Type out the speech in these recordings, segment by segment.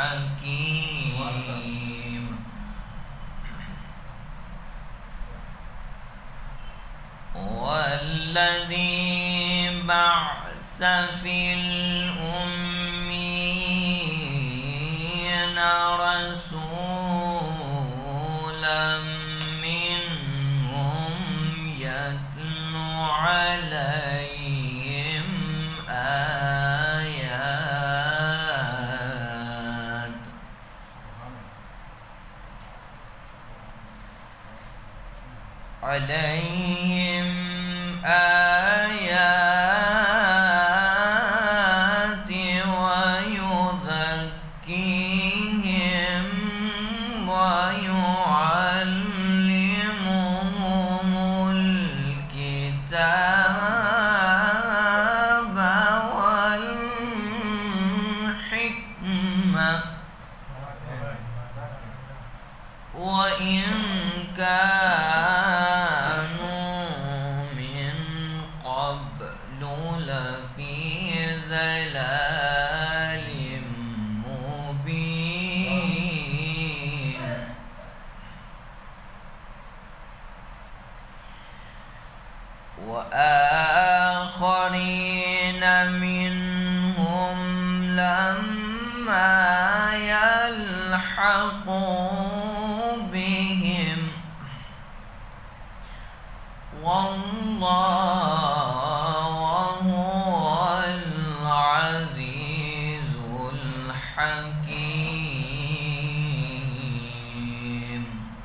حكيم والذي بعث في الأمين رسولا منهم يتلو عليهم آيات ويزكيهم ويعلمهم الكتاب والحكمة وإن كانوا من قبل لفي ضلال مبين وآخرين منهم لما يلحقوا بهم والله هو العزيز الحكيم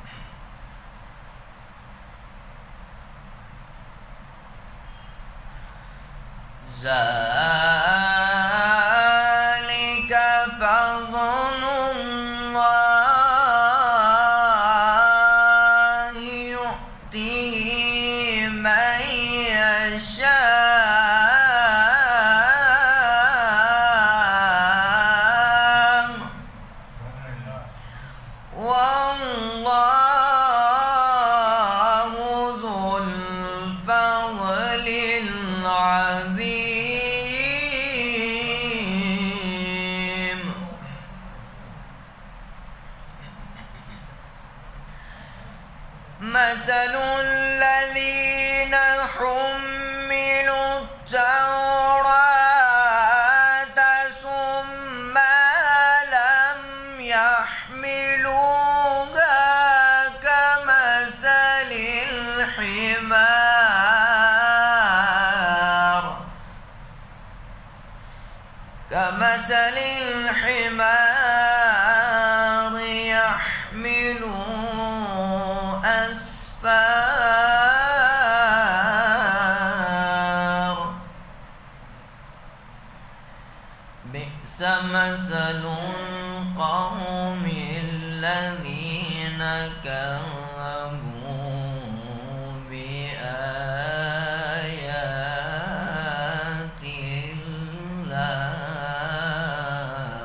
ذلك فضل الله يؤتيه من يشاء والله ذو الفضل العظيم مثل الذين حملوا التوراة ثم لم يحملوها كمثل الحمار يحمل أسفار بئس مثل القوم الذين كذبوا بآيات الله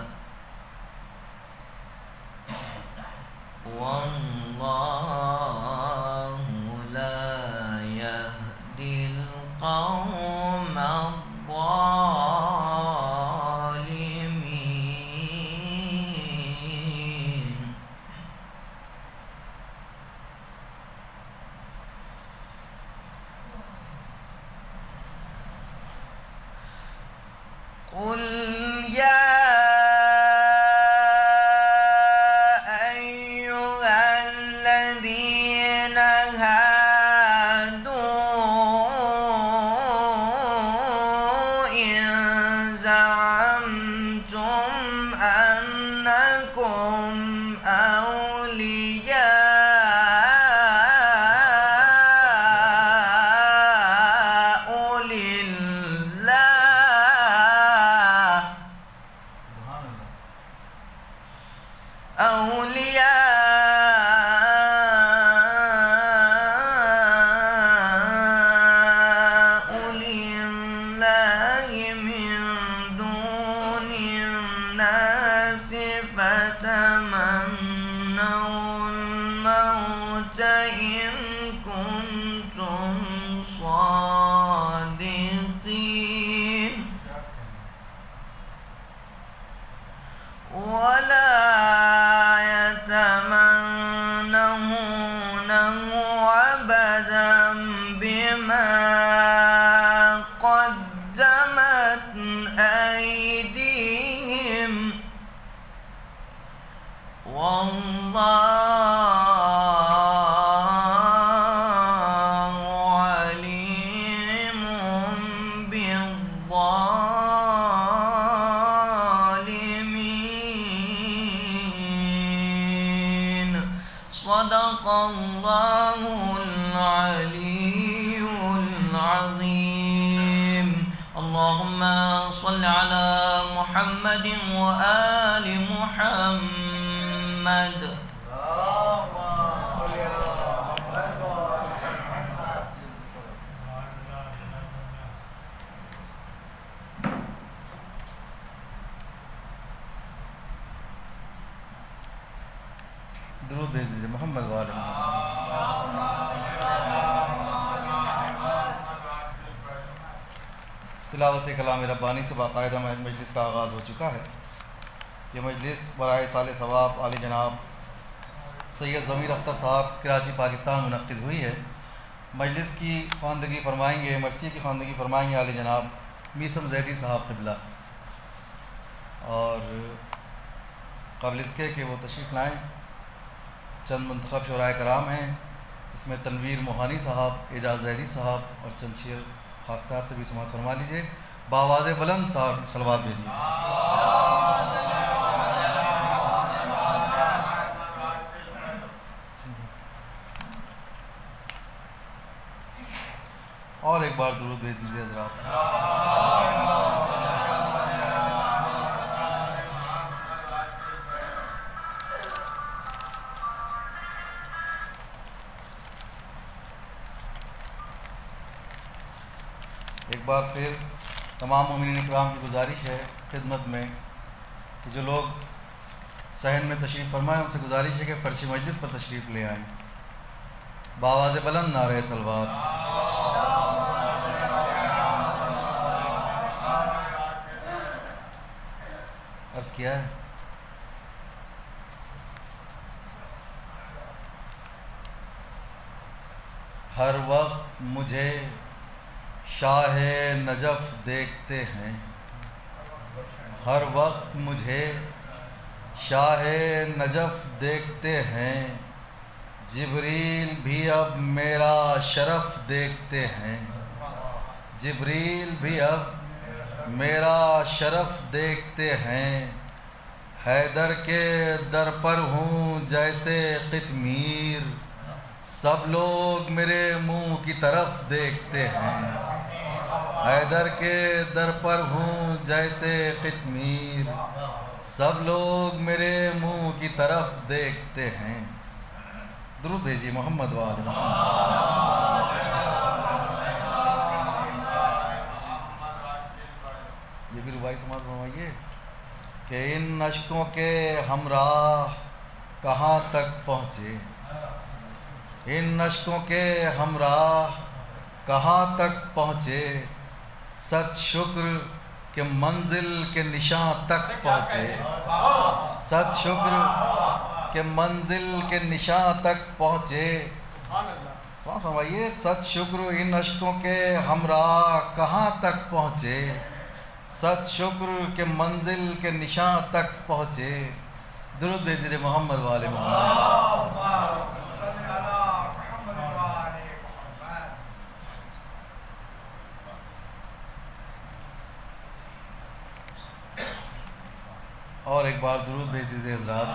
والله لا يهدي القوم الظالمين قل يا أيها الذين هادوا إن زعمتم أنكم أولياء لله من دون الناس فتمنوا الموت إن كنتم صادقين ولا قدمت أيديهم والله عليم بالظالمين. صدق الله العلي العظيم. اللهم صل على محمد وآل محمد. درود بھیج دیجیے محمد والے تلاوت کلام ربانی سے باقاعدہ مجلس کا آغاز ہو چکا ہے. یہ مجلس برائے سال ثواب عالی جناب سید ضمیر اختر صاحب کراچی پاکستان منعقد ہوئی ہے. مجلس کی خواندگی فرمائیں گے، مرثیے کی خواندگی فرمائیں گے عالی جناب میثم زیدی صاحب قبلہ. اور قبل اس کے کہ وہ تشریف لائیں چند منتخب شعراء کرام ہیں. اس میں تنویر موہانی صاحب، اعجاز زیدی صاحب اور چند شعر خاکسار سے بھی سماعت فرما لیجئے. بآواز بلند صاحب صلوات بھیجیے. اور ایک بار درود بھیج دیجیے حضرات. ایک بار پھر تمام مومنین اکرام کی گزارش ہے خدمت میں کہ جو لوگ صحن میں تشریف فرمائیں ان سے گزارش ہے کہ فرش مجلس پر تشریف لے آئیں. بآواز بلند نعرہ صلوات. عرض کیا ہے ہر وقت مجھے شاہ نجف دیکھتے ہیں، ہر وقت مجھے شاہ نجف دیکھتے ہیں، جبریل بھی اب میرا شرف دیکھتے ہیں، جبریل بھی اب میرا شرف دیکھتے ہیں، حیدر کے در پر ہوں جیسے قطمیر، سب لوگ میرے منہ کی طرف دیکھتے ہیں، حیدر کے در پر ہوں جیسے قطمیر، سب لوگ میرے منہ کی طرف دیکھتے ہیں. درود بھیجیے محمد وآل محمد. یہ بھی رباعی سماعت فرمائیے کہ ان اشکوں کے ہمراہ کہاں تک پہنچے، ان اشکوں کے ہمراہ کہاں تک پہنچے، ست شکر کہ منزل کے نشاں تک پہنچے، ست شکر کہ منزل کے نشاں تک پہنچے. فرمائیے ست شکر ان اشکوں کے ہمراہ کہاں تک پہنچے، ست شکر کہ منزل کے نشاں تک پہنچے. درود بھیجیے محمد والے محمد. اور ایک بار درود بھیج دیجیے حضرات.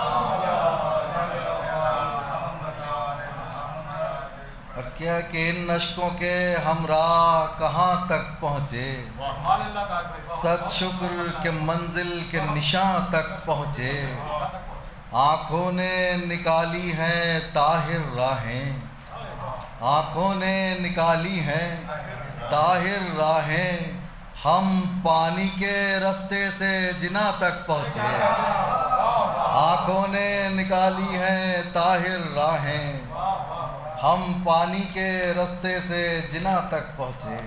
عرض کیا کہ ان اشکوں کے ہمراہ کہاں تک پہنچے، ست شکر کے منزل کے نشاں تک پہنچے، آنکھوں نے نکالی ہیں طاہر راہیں، آنکھوں نے نکالی ہیں طاہر راہیں، ہم پانی کے رستے سے جنا تک پہنچے، آنکھوں نے نکالی ہیں طاہر راہیں، ہم پانی کے رستے سے جنا تک پہنچے.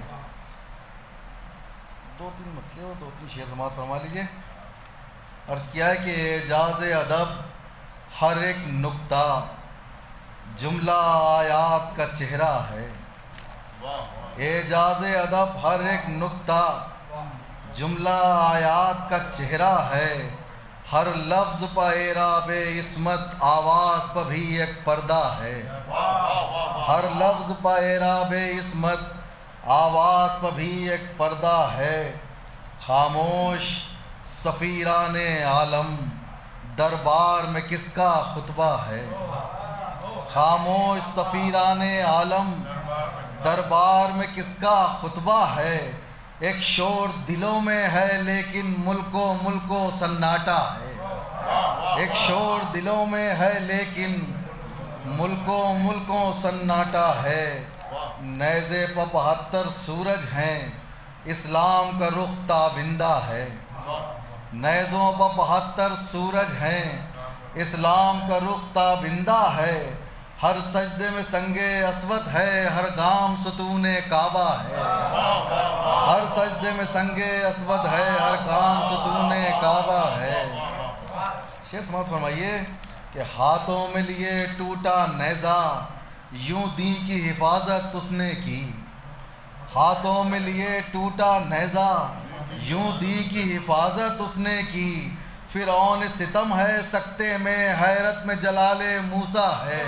دو تین مطلب اور دو تین شعر سماعت فرما لیجیے. عرض کیا ہے کہ اعجاز ادب ہر ایک نکتہ جملہ آیات کا چہرہ ہے، اعجاز ادب ہر ایک نکتہ جملہ آیات کا چہرہ ہے، ہر لفظ پہ اعراب عصمت آواز پہ بھی ایک پردہ ہے، ہر لفظ پہ اعراب عصمت آواز پہ بھی ایک پردہ ہے، خاموش سفیران عالم دربار میں کس کا خطبہ ہے، خاموش سفیران عالم دربار میں کس کا خطبہ ہے، ایک شور دلوں میں ہے لیکن ملکو سناٹا ہے، ایک شور دلوں میں ہے لیکن ملکو سناٹا ہے، نیزے پہ 72 سورج ہیں اسلام کا رخ تابندہ ہے، نیزوں پہ 72 سورج ہیں اسلام کا رخ تابندہ ہے، ہر سجدے میں سنگ اسود ہے، ہر گام ستون کعبہ ہے، ہر سجدے میں سنگ اسود ہے، ہر گام ستون کعبہ ہے۔ شیخ سماعت فرمائیے کہ ہاتھوں میں لیے ٹوٹا نیزہ یوں دین کی حفاظت اس نے کی، ہاتھوں میں لیے ٹوٹا نیزہ یوں دین کی حفاظت اس نے کی، فرعون ستم ہے سکتے میں حیرت میں جلال موسیٰ ہے،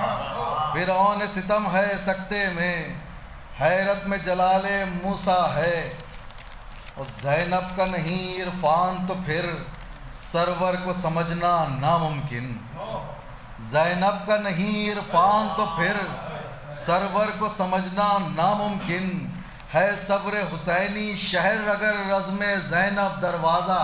فرعون ستم ہے سکتے میں حیرت میں جلال موسیٰ ہے، اور زینب کا نہیں عرفان تو پھر سرور کو سمجھنا ناممکن، زینب کا نہیں عرفان تو پھر سرور کو سمجھنا ناممکن، ہے صبر حسینی شہر اگر رزم زینب دروازہ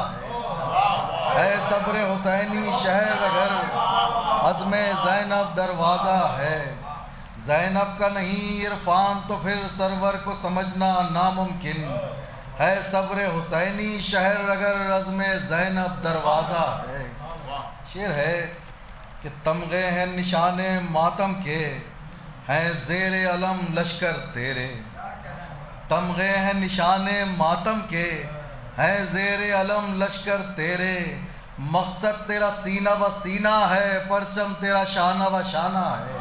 ہے صبر حسینی شہر اگر عزم زینب دروازہ ہے، زینب کا نہیں عرفان تو پھر سرور کو سمجھنا ناممکن، ہے صبر حسینی شہر اگر عزم زینب دروازہ ہے۔ شعر ہے کہ تمغے ہیں نشان ماتم کے ہیں زیر علم لشکر تیرے، تمغے ہیں نشان ماتم کے ہیں زیر علم لشکر تیرے، مقصد تیرا سینہ بہ سینہ ہے پرچم تیرا شانہ بہ شانہ ہے،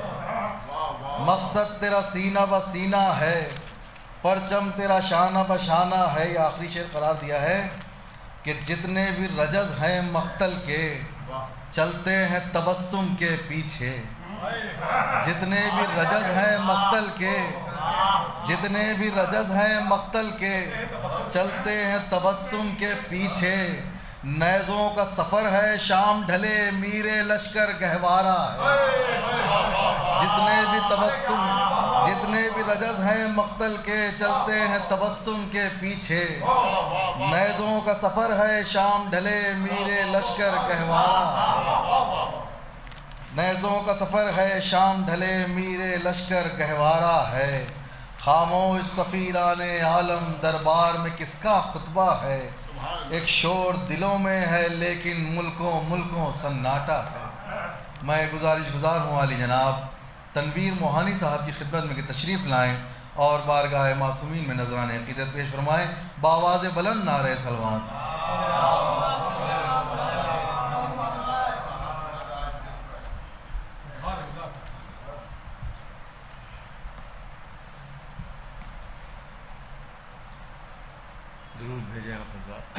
مقصد تیرا سینہ بہ سینہ ہے پرچم تیرا شانہ بہ شانہ ہے۔ یہ آخری شعر قرار دیا ہے کہ جتنے بھی رجز ہیں مقتل کے چلتے ہیں تبسم کے پیچھے، جتنے بھی رجز ہیں مقتل کے جتنے بھی رجز ہیں مقتل کے چلتے ہیں تبسم کے پیچھے، نیزوں کا سفر ہے شام ڈھلے میرے لشکر گہوارہ ہے، جتنے بھی رجز ہیں مقتل کے چلتے ہیں تبسم کے پیچھے، نیزوں کا سفر ہے شام ڈھلے میرے لشکر گہوارہ ہے، نیزوں کا سفر ہے شام ڈھلے میرے لشکر گہوارہ ہے، خاموش سفیران عالم دربار میں کس کا خطبہ ہے، ایک شور دلوں میں ہے لیکن ملکوں سناٹا ہے۔ میں گزار ہوں عالی جناب تنویر موہانی صاحب کی خدمت میں کہ تشریف لائیں اور بارگاہ معصومین میں نذران عقیدت پیش فرمائیں، بآواز بلند نعرہ صلوات۔ درود بھیجیں آپ حضرات۔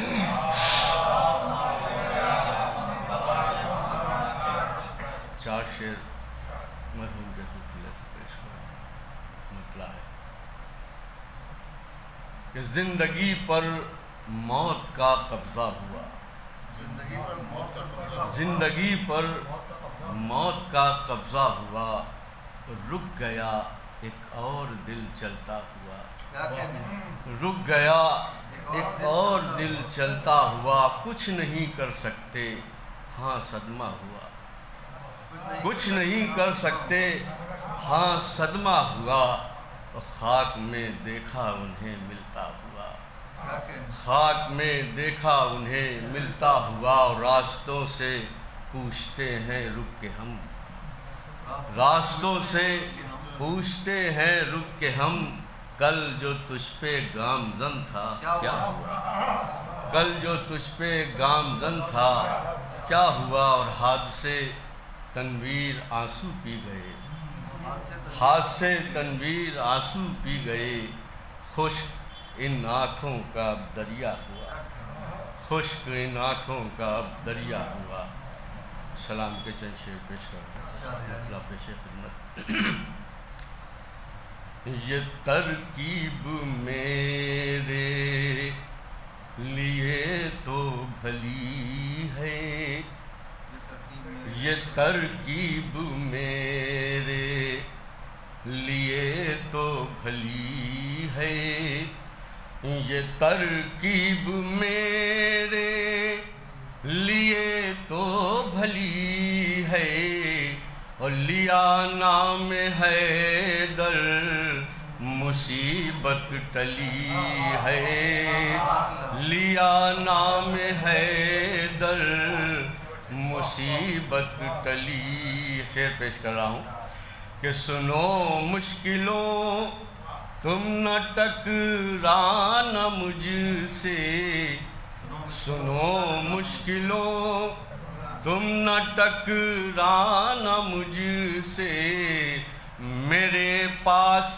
چار شعر مرحوم کے سلسلے سے پیش کریں۔ مطلع ہے کہ زندگی پر موت کا قبضہ ہوا، زندگی پر موت کا قبضہ ہوا، رک گیا ایک اور دل چلتا ہوا، رک گیا ایک اور دل چلتا ہوا، کچھ نہیں کر سکتے ہاں صدمہ ہوا، کچھ نہیں کر سکتے ہاں صدمہ ہوا، خاک میں دیکھا انہیں ملتا ہوا، خاک میں دیکھا انہیں ملتا ہوا، اور راستوں سے پوچھتے ہیں رک کے ہم، راستوں سے پوچھتے ہیں رک کے ہم، کل جو تجھ پہ گامزن تھا کیا ہوا، کل جو تجھ پہ گامزن تھا کیا ہوا، اور ہاتھ سے تنویر آنسو پی گئے، ہاتھ سے تنویر آنسو پی گئے، خشک ان آنکھوں کا اب دریا ہوا، خشک ان آنکھوں کا اب دریا ہوا۔ سلام کے چند شعر پیش کر اطلاع پیش خدمت۔ یہ ترکیب میرے لیے تو بھلی ہے، یہ ترکیب میرے لیے تو بھلی ہے، یہ ترکیب میرے لیے تو بھلی ہے، اور لیا نام حیدر مصیبت ٹلی ہے، لیا نام حیدر مصیبت ٹلی۔ شعر پیش کر رہا ہوں کہ سنو مشکلوں تم نہ ٹکرانا مجھ سے، سنو مشکلوں تم نہ ٹکرانا مجھ سے، میرے پاس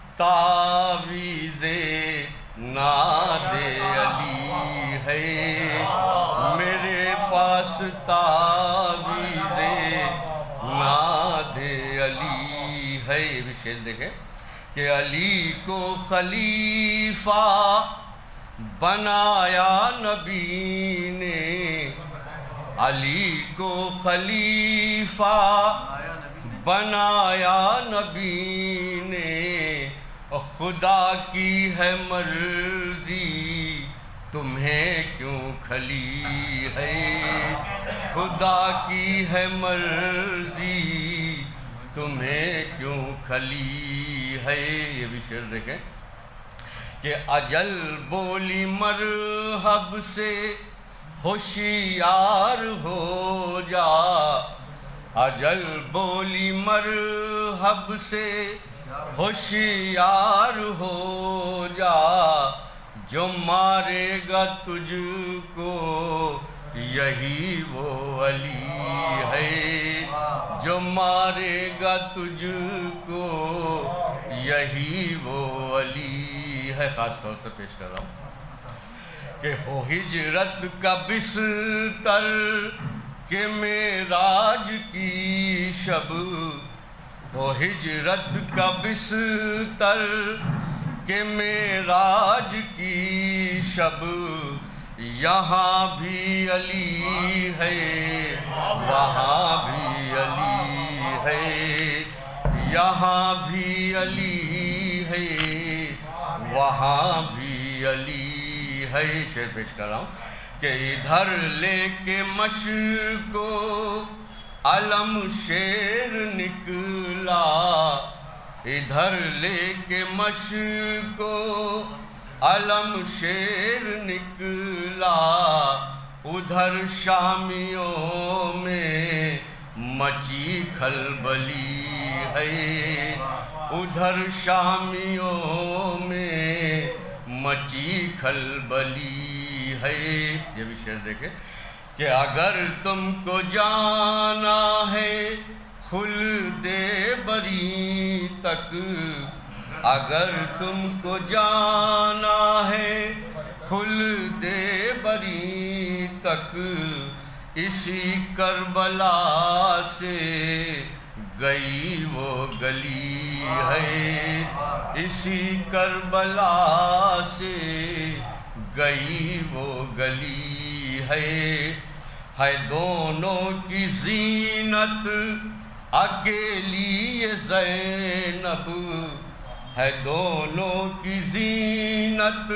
تعویذ ناد علی ہے، میرے پاس تعویذ ناد علی ہے۔ یہ بھی شعر دیکھیں کہ علی کو خلیفہ بنایا نبی نے، علی کو خلیفہ بنایا نبی نے، خدا کی ہے مرضی تمہیں کیوں کھلی ہے، خدا کی ہے مرضی تمہیں کیوں کھلی ہے۔ یہ بھی شعر دیکھیں کہ اجل بولی مرحب سے ہوشیار ہو جا، اجل بولی مرحب سے ہوشیار ہو جا، جو مارے گا تجھ کو یہی وہ علی ہے، جو مارے گا تجھ کو یہی وہ علی ہے۔ خاص طور سے پیش کر رہا ہوں کہ ہو ہجرت کا بستر کہ معراج کی شب، ہو ہجرت کا بستر کہ معراج کی شب، یہاں بھی علی ہے وہاں بھی علی ہے، یہاں بھی علی ہے وہاں بھی علی ہے۔ شعر پیش کر رہا ہوں کہ ادھر لے کے مشرق کو علم شیر نکلا، ادھر لے کے مشرق کو علم شیر نکلا، ادھر شامیوں میں مچی کھلبلی ہے، ادھر شامیوں میں مچی کھلبلی ہے۔ یہ بھی شعر دیکھیں کہ اگر تم کو جانا ہے خلد بری تک، اگر تم کو جانا ہے خلد بری تک، اسی کربلا سے گئی وہ گلی ہے، اسی کربلا سے گئی وہ گلی ہے۔ دونوں کی زینت اکیلی یہ زینب، ہے دونوں کی زینت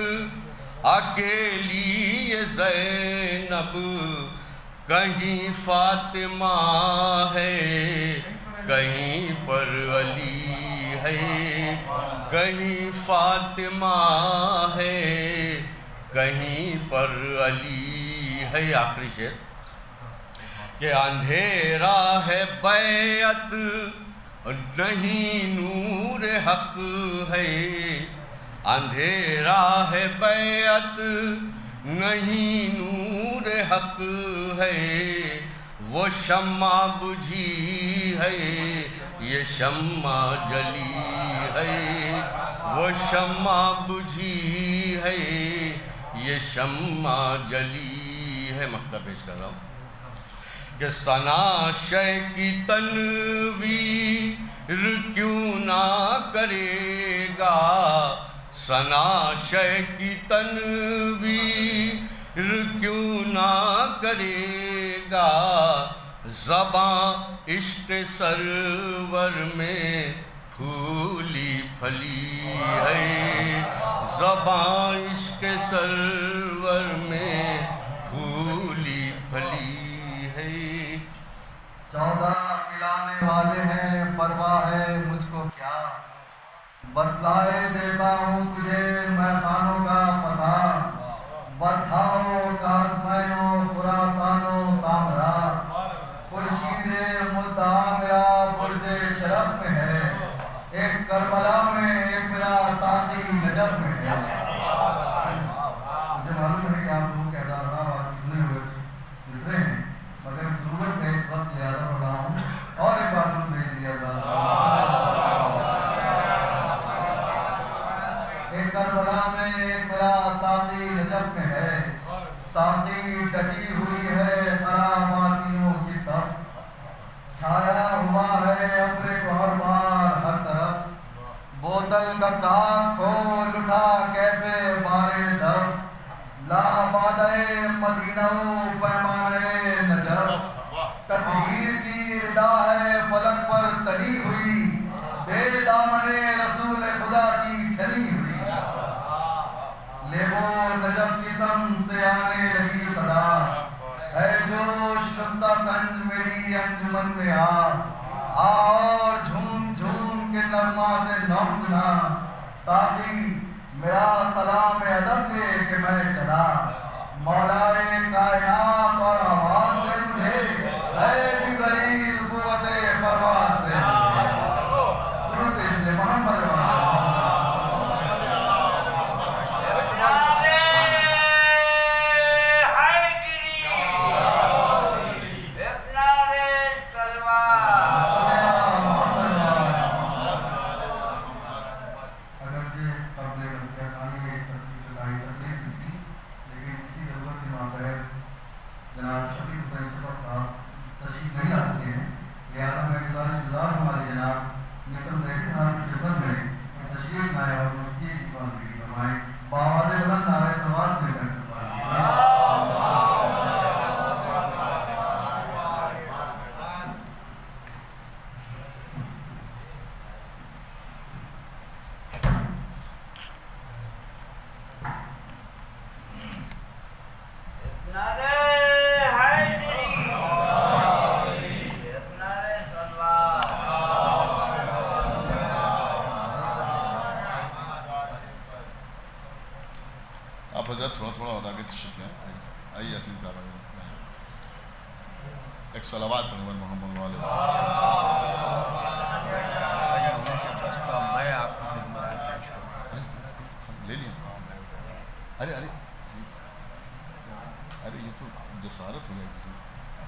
اکیلی یہ زینب، کہیں فاطمہ ہے کہیں پر علی ہے، کہیں فاطمہ ہے کہیں پر علی ہے۔ آخری شعر کہ اندھیرا ہے بیعت نہیں نور حق ہے، اندھیرا ہے بیعت نہیں نور حق ہے، وہ شمع بجھی ہے یہ شمع جلی ہے، وہ شمع بجھی ہے یہ شمع جلی ہے. مقطع پیش کر رہا ہوں کہ ثنا شے کی تنویر کیوں نہ کرے گا, ثنا شے کی تنویر کیوں نہ کرے گا, زباں عشق سرور میں پھولی پھلی ہے, زباں عشق سرور میں پھولی پھلی ہے. 14 پلانے والے ہیں پرواہ ہے مجھ کو کیا, بتلائے دیتا ہوں تجھے میں خانوں کا پتہ, بتاؤ کاسمینو خراسانو سامرا, خورشید مدعا میرا برج شرف میں ہے, ایک کربلا میں ایک میرا ساتھی نجف میں ہے. مجھے معلوم ہے کہ آپ لوگوں کے ہزار بار سنے ہوئے گزرے ہیں, مگر ضرورت ہے اس وقت لہٰذا پڑھ رہا ہوں, اور ایک بار تم بھیج دیا ایک کربلا میں ایک میرا ساتھی نجف میں ہے, ساتھی ڈٹی ہوئی ہے خراباتیوں کی صف, چھایا ہوا ہے ابر گوہر بار ہر طرف, بوتل کا کاک کھول اٹھا کیفے بارے دف, لا بادئے مدینہ پیمانے نجف, تطہیر کی ردا ہے فلک پر تلی ہوئی, دے دامنے رسول خدا کی چھلی ہوئی, لیبو نجف کی سم سے آنے لگی صدا, ہے جوش نقطہ سنج میری انجمن میں اور جھوم جھوم کے نغمات نو سنا, ساتھی میرا سلام ادب لے کہ میں چلا, مولائے کائنات اور آواز دے مجھے, اے جبرائیل قوت پرواز دے مجھے. محمد صلوات پر محمد والے لے لیا. ارے ارے ارے یہ تو جسارت ہو جائے گی.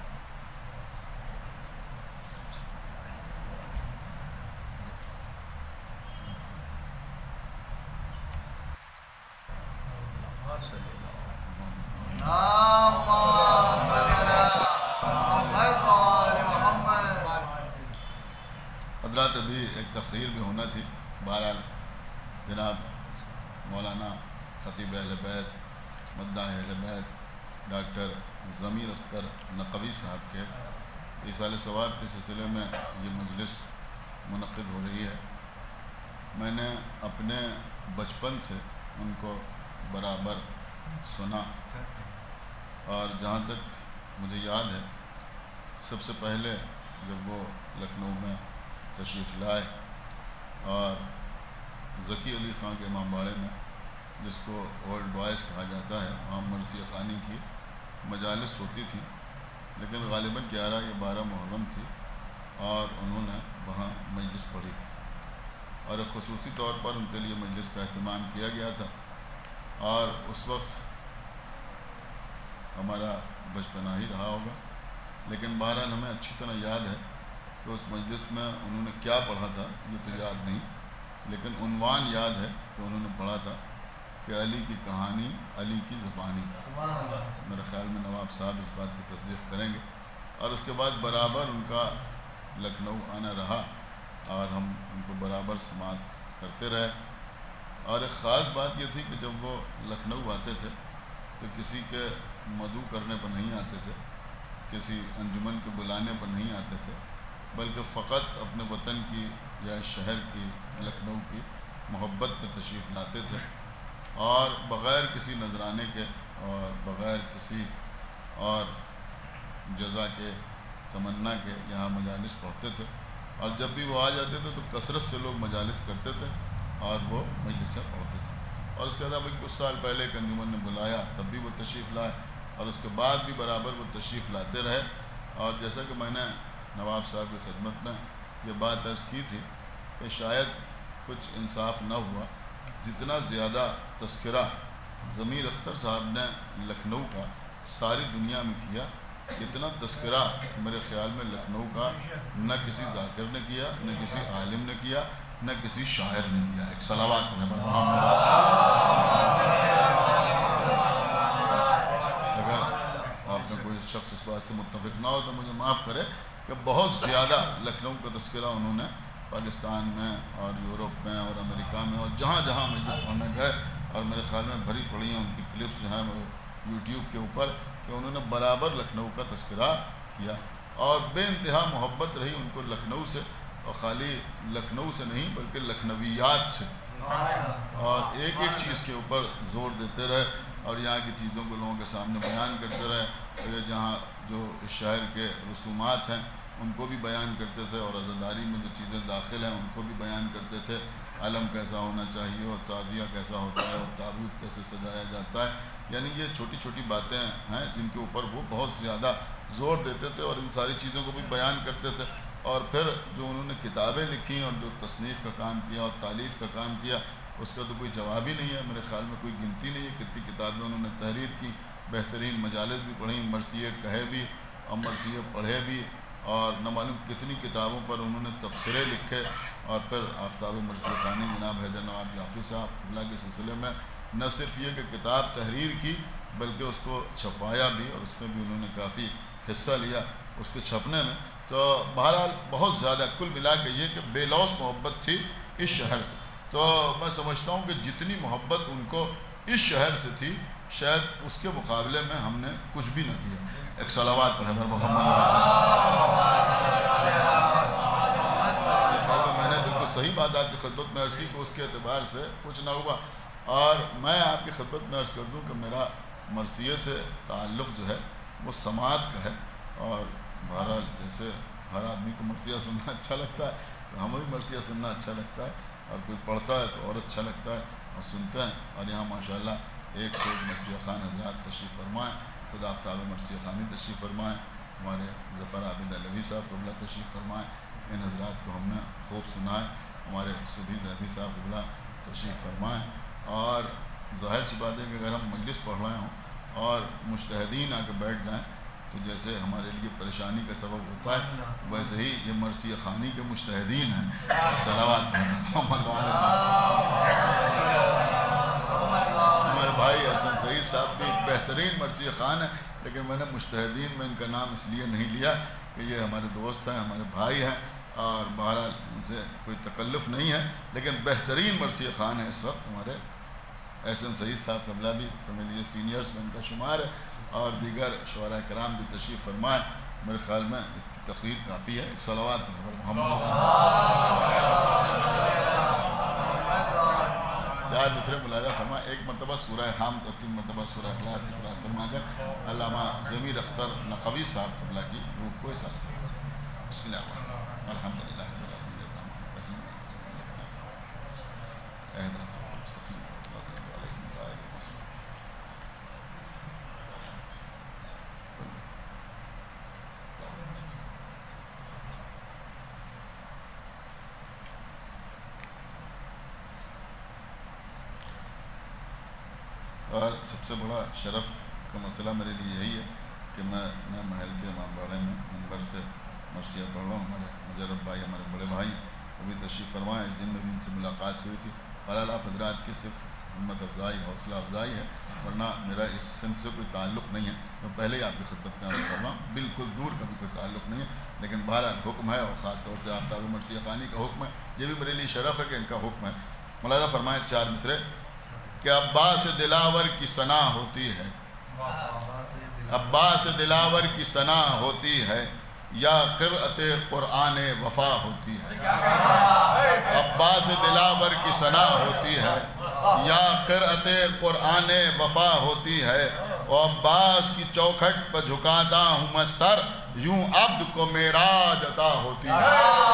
حضرات ابھی ایک تقریر بھی ہونا تھی. بہرحال جناب مولانا خطیب اہل بیت مداح اہل بیت ڈاکٹر ضمیر اختر نقوی صاحب کے ایصال ثواب کے سلسلے میں یہ مجلس منعقد ہو رہی ہے. میں نے اپنے بچپن سے ان کو برابر سنا, اور جہاں تک مجھے یاد ہے سب سے پہلے جب وہ لکھنؤ میں تشریف لائے اور ذکی علی خان کے امامباڑے میں, جس کو اولڈ بوائز کہا جاتا ہے, وہاں مرثیہ خوانی کی مجالس ہوتی تھی, لیکن غالباً 11 یا 12 محرم تھی اور انہوں نے وہاں مجلس پڑھی تھی, اور ایک خصوصی طور پر ان کے لیے مجلس کا اہتمام کیا گیا تھا. اور اس وقت ہمارا بچپنا ہی رہا ہوگا, لیکن بہرحال ہمیں اچھی طرح یاد ہے کہ اس مجلس میں انہوں نے کیا پڑھا تھا یہ تو یاد نہیں, لیکن عنوان یاد ہے کہ انہوں نے پڑھا تھا کہ علی کی کہانی علی کی زبانی. میرے خیال میں نواب صاحب اس بات کی تصدیق کریں گے. اور اس کے بعد برابر ان کا لکھنؤ آنا رہا اور ہم ان کو برابر سماعت کرتے رہے. اور ایک خاص بات یہ تھی کہ جب وہ لکھنؤ آتے تھے تو کسی کے مدعو کرنے پر نہیں آتے تھے, کسی انجمن کے بلانے پر نہیں آتے تھے, بلکہ فقط اپنے وطن کی یا شہر کی لکھنؤ کی محبت پہ تشریف لاتے تھے اور بغیر کسی نذرانے کے اور بغیر کسی اور جزا کے تمنا کے یہاں مجالس پڑھتے تھے. اور جب بھی وہ آ جاتے تھے تو کثرت سے لوگ مجالس کرتے تھے اور وہ مجلسیں پڑھتے تھے. اور اس کے بعد ابھی کچھ سال پہلے ایک انجمن نے بلایا تب بھی وہ تشریف لائے اور اس کے بعد بھی برابر وہ تشریف لاتے رہے. اور جیسا کہ میں نے نواب صاحب کی خدمت میں یہ بات عرض کی تھی کہ شاید کچھ انصاف نہ ہوا, جتنا زیادہ تذکرہ ضمیر اختر صاحب نے لکھنؤ کا ساری دنیا میں کیا, اتنا تذکرہ میرے خیال میں لکھنؤ کا نہ کسی ذاکر نے کیا, نہ کسی عالم نے کیا, نہ کسی شاعر نے کیا. ایک صلوات پڑھیں پر محمد. اگر آپ میں کوئی شخص اس بات سے متفق نہ ہو تو مجھے معاف کرے کہ بہت زیادہ لکھنؤ کا تذکرہ انہوں نے پاکستان میں اور یورپ میں اور امریکہ میں اور جہاں جہاں مجلس پڑھنے گئے, اور میرے خیال میں بھری پڑی ہیں ان کی کلپس جو ہیں وہ یوٹیوب کے اوپر, کہ انہوں نے برابر لکھنؤ کا تذکرہ کیا اور بے انتہا محبت رہی ان کو لکھنؤ سے, اور خالی لکھنؤ سے نہیں بلکہ لکھنویات سے, اور ایک ایک چیز کے اوپر زور دیتے رہے اور یہاں کی چیزوں کو لوگوں کے سامنے بیان کرتے رہے. جہاں جو اس شہر کے رسومات ہیں ان کو بھی بیان کرتے تھے اور عزاداری میں جو چیزیں داخل ہیں ان کو بھی بیان کرتے تھے. علم کیسا ہونا چاہیے اور تعزیہ کیسا ہوتا ہے اور تابوت کیسے سجایا جاتا ہے, یعنی یہ چھوٹی چھوٹی باتیں ہیں جن کے اوپر وہ بہت زیادہ زور دیتے تھے اور ان ساری چیزوں کو بھی بیان کرتے تھے. اور پھر جو انہوں نے کتابیں لکھی اور جو تصنیف کا کام کیا اور تالیف کا کام کیا اس کا تو کوئی جواب ہی نہیں ہے. میرے خیال میں کوئی گنتی نہیں ہے کتنی کتابیں انہوں نے تحریر کی, بہترین مجالس بھی پڑھیں, مرثیے کہے بھی اور مرثیے پڑھے بھی, اور نہ معلوم کتنی کتابوں پر انہوں نے تبصرے لکھے. اور پھر آفتاب مرثیہ خانی جناب حیدر نواب جعفری صاحب اللہ کے سلسلے میں نہ صرف یہ کہ کتاب تحریر کی بلکہ اس کو چھپایا بھی, اور اس میں بھی انہوں نے کافی حصہ لیا اس کے چھپنے میں. تو بہرحال بہت زیادہ کل ملا کے یہ کہ بے لوث محبت تھی اس شہر سے. تو میں سمجھتا ہوں کہ جتنی محبت ان کو اس شہر سے تھی شاید اس کے مقابلے میں ہم نے کچھ بھی نہ کیا. ایک صلوات پڑھیں پر محمد. میں نے بالکل صحیح بات آپ کی خدمت میں عرض کی کہ اس کے اعتبار سے کچھ نہ ہوا. اور میں آپ کی خدمت میں عرض کر دوں کہ میرا مرثیے سے تعلق جو ہے وہ سماعت کا ہے. اور بہرحال جیسے ہر آدمی کو مرثیہ سننا اچھا لگتا ہے تو ہمیں بھی مرثیہ سننا اچھا لگتا ہے, اور کوئی پڑھتا ہے تو اور اچھا لگتا ہے اور سنتے ہیں. اور یہاں ماشاءاللہ ایک سے ایک مرثیہ خان حضرات تشریف فرمائیں, خدا آفتاب مرثیہ خانی تشریف فرمائیں, ہمارے ظفر عابد علوی صاحب قبلہ تشریف فرمائیں. ان حضرات کو ہم نے خوب سنا ہے. ہمارے صبحی زیدی صاحب قبلہ تشریف فرمائیں. اور ظاہر سی بات ہے کہ اگر ہم مجلس پڑھ رہے ہوں اور مجتہدین آ کے بیٹھ جائیں تو جیسے ہمارے لیے پریشانی کا سبب ہوتا ہے ویسے ہی یہ مرثیہ خانی کے مجتہدین ہیں. صلوات ہمارے بھائی حسن سعید صاحب بھی بہترین مرثیہ خان ہیں, لیکن میں نے مجتہدین میں ان کا نام اس لیے نہیں لیا کہ یہ ہمارے دوست ہیں, ہمارے بھائی ہیں, اور بہرحال ان سے کوئی تکلف نہیں ہے. لیکن بہترین مرثیہ خان ہیں اس وقت ہمارے احسن سعید صاحب قبلہ بھی سمجھ لیجیے سینئرز میں ان کا شمار ہے, اور دیگر شعراء کرام بھی تشریف فرمائیں. میرے خیال میں تقریر کافی ہے. ایک صلوات محمد. 4 دوسرے ملاحظہ فرمائیں. ایک مرتبہ سورہ حامد اور 3 مرتبہ سورہ اخلاص کی قرأت فرما کر علامہ ضمیر اختر نقوی صاحب قبلہ کی روح کو احساس کریں. بسم اللہ الحمدللہ اور سب سے بڑا شرف کا مسئلہ میرے لیے یہی ہے کہ میں محل کے امام باڑے میں منبر سے مرثیہ پڑھ رہا ہوں. ہمارے مجرب بھائی ہمارے بڑے بھائی ابھی تشریف فرمائے، جن میں بھی ان سے ملاقات ہوئی تھی. بہرحال آپ حضرات کی صرف ہمت افزائی، حوصلہ افزائی ہے، ورنہ میرا اس صنف سے کوئی تعلق نہیں ہے. میں پہلے ہی آپ کی خدمت میں عرض کر رہا ہوں، بالکل دور کا بھی کوئی تعلق نہیں ہے. لیکن بہرحال حکم ہے، اور خاص طور سے آفتاب مرسی حقانی کا حکم ہے. یہ بھی میرے لیے شرف ہے کہ ان کا حکم ہے. ملاحظہ فرمائیں 4 مصرے کہ عباس دلاور کی ثنا ہوتی ہے، عباس دلاور کی ثنا ہوتی ہے، یا قرأت قرآن وفا ہوتی ہے. عباس دلاور کی ثنا ہوتی ہے، یا قرأت قرآن وفا ہوتی ہے. اور عباس کی چوکھٹ پر جھکاتا ہوں میں سر، یوں عبد کو معراج عطا ہوتی ہے.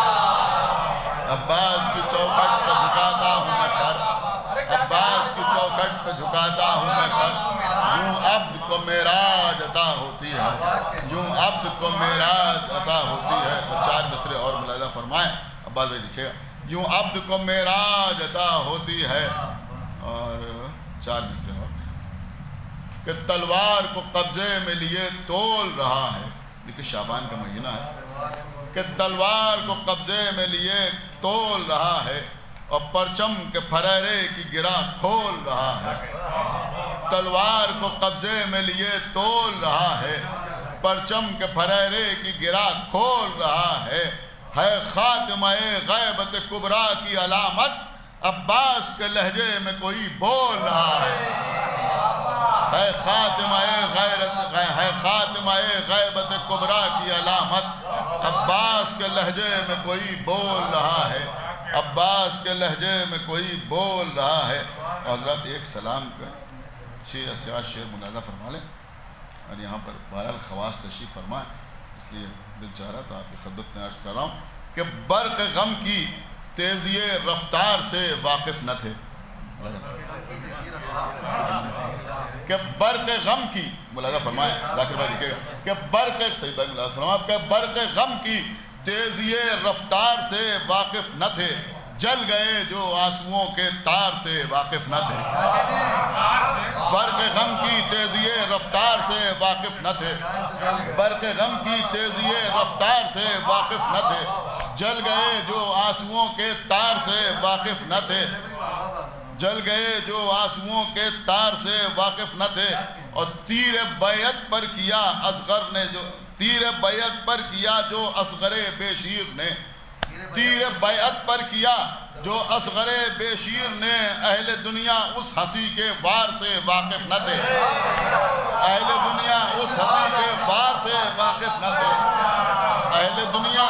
عباس کی چوکھٹ پر جھکاتا ہوں میں سر، عباس کی چوکھٹ پہ جھکاتا ہوں میں سر، یوں عبد کو معراج عطا ہوتی ہے، یوں عبد کو معراج عطا ہوتی ہے. تو 4 مصرے اور ملاحظہ فرمائیں. عباس بھائی دیکھیے گا، یوں عبد کو معراج عطا ہوتی ہے. اور 4 مصرے اور کہ تلوار کو قبضے میں لیے تول رہا ہے. دیکھیں شعبان کا مہینہ ہے کہ تلوار کو قبضے میں لیے تول رہا ہے، اور پرچم کے پھریرے کی گرہ کھول رہا ہے. تلوار کو قبضے میں لیے تول رہا ہے، پرچم کے پھریرے کی گرہ کھول رہا ہے. خاتمہ غیبت کبریٰ کی علامت، عباس کے لہجے میں کوئی بول رہا ہے. خاتمہ غیبت کبریٰ کی علامت، عباس کے لہجے میں کوئی بول رہا ہے، عباس کے لہجے میں کوئی بول رہا ہے. حضرات ایک سلام کا 6 یا 7 شعر ملاحظہ فرما لیں. اور یہاں پر بہرحال خواص تشریف فرمائیں، اس لیے دل چاہ رہا تھا آپ کی خدمت میں عرض کر رہا ہوں کہ برق غم کی تیزی رفتار سے واقف نہ تھے. کہ برق غم کی ملاحظہ فرمائیں، ذاکر بھائی دیکھے گا کہ برق صحیح بھائی ملاحظہ فرمائیں کہ برق غم کی تیزی رفتار سے واقف نہ تھے، جل گئے جو آنسوؤں کے تار سے واقف نہ تھے. برق غم کی تیزی رفتار سے واقف نہ تھے، برق غم کی تیزی رفتار سے واقف نہ تھے، جل گئے جو آنسوؤں کے تار سے واقف نہ تھے، جل گئے جو آنسوؤں کے تار سے واقف نہ تھے. اور تیر بیعت پر کیا اصغر نے جو تیر بیعت پر کیا جو اصغر بے شیر نے، تیر بیعت پر کیا جو اصغر بے شیر نے، اہل دنیا اس ہنسی کے وار سے واقف نہ تھے، اہل دنیا اس ہنسی کے وار سے واقف نہ تھے، اہل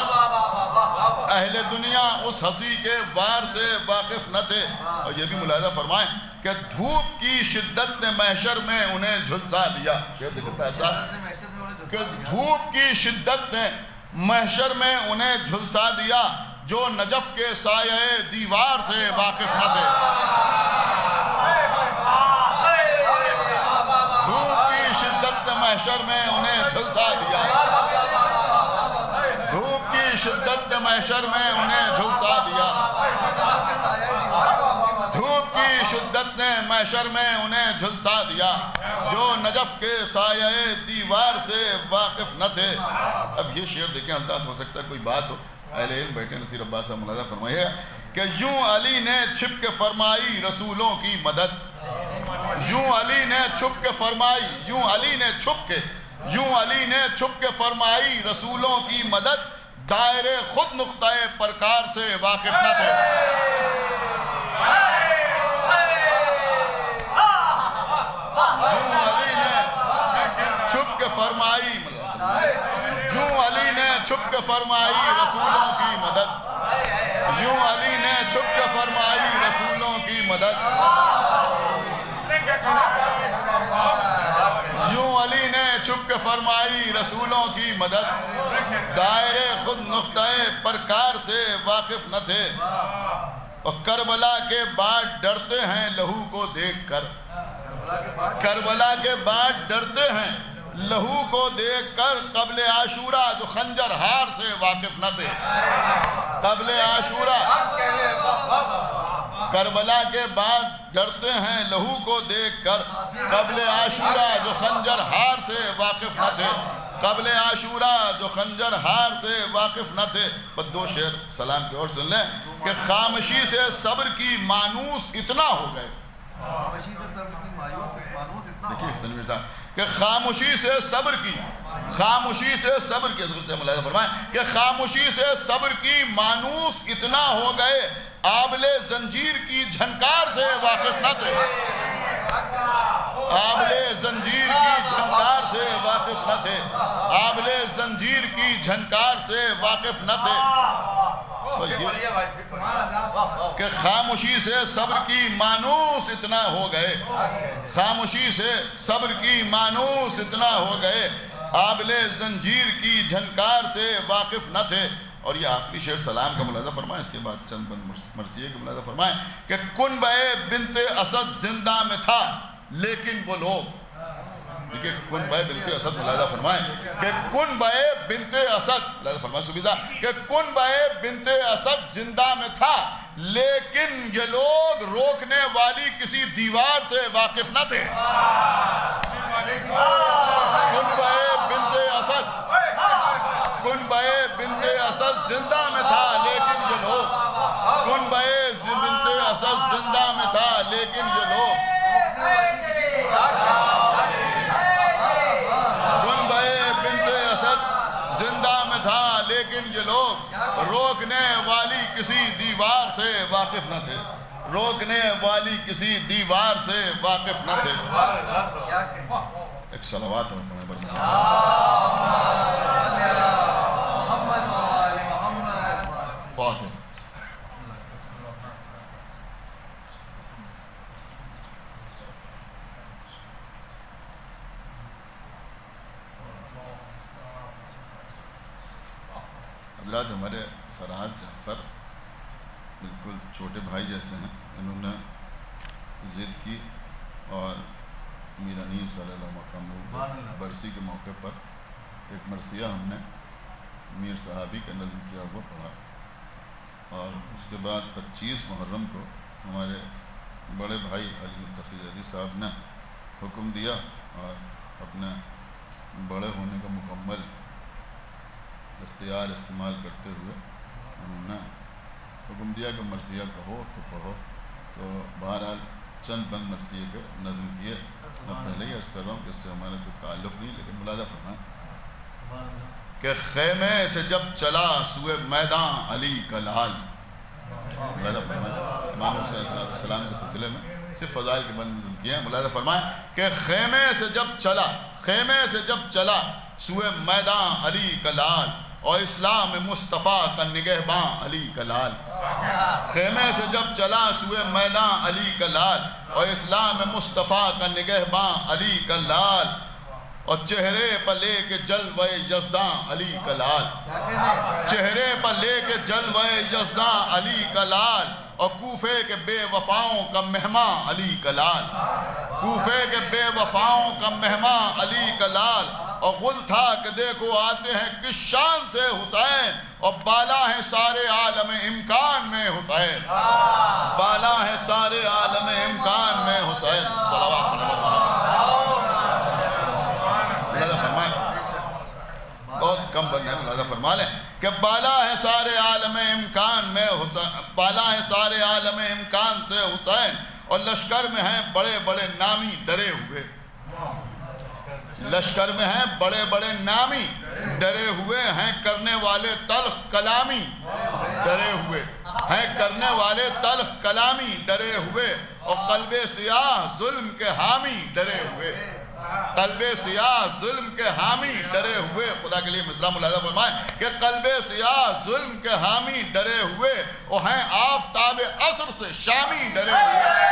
دنیا اس ہنسی کے وار سے واقف نہ تھے. اور یہ بھی ملاحظہ فرمائیں کہ دھوپ کی شدت نے محشر میں انہیں جھلسا دیا. شعر دکھتا ہے صاحب کہ دھوپ کی شدت نے محشر میں انہیں جھلسا دیا، جو نجف کے سایہ دیوار سے واقف نہ تھے. دھوپ کی شدت نے محشر میں انہیں جھلسا دیا، دھوپ کی شدت نے محشر میں انہیں جھلسا دیا، دھوپ کی شدت نے محشر میں انہیں جھلسا دیا، جو نجف کے سایہ دیوار سے واقف نہ تھے. اب یہ شعر دیکھیں حضرات، ہو سکتا ہے کوئی بات ہو، اہل علم بیٹھے نصیر عباس صاحب ملاحظہ فرمائیے کہ یوں علی نے چھپ کے فرمائی رسولوں کی مدد، یوں علی نے چھپ کے فرمائی، یوں علی نے چھپ کے فرمائی رسولوں کی مدد، دائرے خود نقطہ پرکار سے واقف نہ تھے. یوں علی نے چھپ کے فرمائی، یوں علی نے چھپ کے فرمائی رسولوں کی مدد، یوں علی نے چھپ کے فرمائی رسولوں کی مدد، یوں علی نے چھپ کے فرمائی رسولوں کی مدد، دائرے خود نقطہ پرکار سے واقف نہ تھے. اور کربلا کے بعد ڈرتے ہیں لہو کو دیکھ کر، کربلا کے بعد ڈرتے ہیں لہو کو دیکھ کر، قبل عاشورہ جو خنجر ہار سے واقف نہ تھے، قبل عاشورہ کربلا کے بعد ڈرتے ہیں لہو کو دیکھ کر، قبل عاشورہ جو خنجر ہار سے واقف نہ تھے، قبل عاشورہ جو خنجر ہار سے واقف نہ تھے۔ بس دو شعر سلام کے اور سن لیں کہ خاموشی سے صبر کی مانوس اتنا ہو گئے، خاموشی سے صبر کی مانوس اتنا دیکھیے تنویر صاحب کہ خاموشی سے صبر کی، خاموشی سے صبر کی، حضرت سے ملاحظہ فرمائیں کہ خاموشی سے صبر کی مانوس اتنا ہو گئے، آبلے زنجیر کی جھنکار سے واقف نہ تھے، آبلے زنجیر کی جھنکار سے واقف نہ تھے، آبلے زنجیر کی جھنکار سے واقف نہ تھے۔ کہ خاموشی سے صبر کی مانوس اتنا ہو گئے، خاموشی سے صبر کی مانوس اتنا ہو گئے، آبلے زنجیر کی جھنکار سے واقف نہ تھے۔ اور یہ آخری شعر سلام کا ملاحظہ فرمائیں، اس کے بعد چند بند مرثیے کا ملاحظہ فرمائیں کہ کنبہ بنت اسد زندہ میں تھا لیکن وہ لوگ، دیکھیں کنبہ بنت اسد ملاحظہ فرمائیں کہ کنبہ بنت اسد، ملاحظہ فرمائیں سبیدہ کہ کنبہ بنت اسد زندہ میں تھا لیکن یہ لوگ روکنے والی کسی دیوار سے واقف نہ تھے۔ کنبہ بنت اسد، کنبہ بنت اسد زندہ میں تھا لیکن یہ لوگ، کنبہ بنت اسد زندہ میں تھا لیکن یہ لوگ، کنبہ بنت اسد زندہ میں تھا لیکن یہ لوگ روکنے والی کسی دیوار سے واقف نہ تھے، روکنے والی کسی دیوار سے واقف نہ تھے۔ ایک صلوات اور پڑھیں بچے فاتح۔ حضرات ہمارے فراز جعفر بالکل چھوٹے بھائی جیسے ہیں، انہوں نے ضد کی اور میرانی صلی اللہ مقام برسی کے موقع پر ایک مرثیہ ہم نے میر صحابی کا نظم کیا ہوا پڑھا، اور اس کے بعد 25 محرم کو ہمارے بڑے بھائی علی متقی زیدی صاحب نے حکم دیا اور اپنے بڑے ہونے کا مکمل اختیار استعمال کرتے ہوئے انہوں نے حکم دیا کہ مرثیہ کہو تو پڑھو، تو بہرحال چند بند مرثیے کے نظم کیے۔ میں پہلے ہی عرض کر رہا ہوں کہ اس سے ہمارا کوئی تعلق نہیں، لیکن ملاحظہ فرمائیں کہ خیمے سے جب چلا سوئے میدان علی کا لال، ملاحظہ فرمائیں امام حسین علیہ السلام کے سلسلے میں صرف فضائل کے بند نظم کیے ہیں۔ ملاحظہ فرمائیں کہ خیمے سے جب چلا، خیمے سے جب چلا سوئے میدان علی کا لال، اور اسلام مصطفیٰ کا نگہباں علی کا لال، خیمے سے جب چلا سوئے میدان علی کا لال، اور اسلام مصطفیٰ کا نگہباں علی کا لال، اور چہرے پر لے کے جلوہ یزداں علی کا لال، چہرے پر لے کے جلوہ یزداں علی کا لال، اور کوفے کے بے وفاؤں کا مہمان علی کا لال، کوفے کے بے وفاؤں کا مہمان علی کا لال، اور غل تھا کہ دیکھو آتے ہیں کس شان سے حسین، اور بالا ہے سارے عالم امکان میں حسین، بالا ہے سارے عالم امکان میں حسین۔ صلوات ملاحظہ فرمائیں، بہت کم بند ہے، ملاحظہ فرما لیں کہ بالا ہے سارے عالم امکان میں حسین، بالا ہے سارے عالم امکان سے حسین، اور لشکر میں ہیں بڑے بڑے نامی ڈرے ہوئے، لشکر میں ہیں بڑے بڑے نامی ڈرے ہوئے، ہیں کرنے والے تلخ کلامی ڈرے ہوئے، ہیں کرنے والے تلخ کلامی ڈرے ہوئے، اور قلب سیاہ ظلم کے حامی ڈرے ہوئے، قلب سیاہ ظلم کے حامی ڈرے ہوئے۔ خدا کے لیے مصرع ملاحظہ فرمائیں کہ قلب سیاہ ظلم کے حامی ڈرے ہوئے، اور ہیں آفتاب عصر سے شامی ڈرے ہوئے۔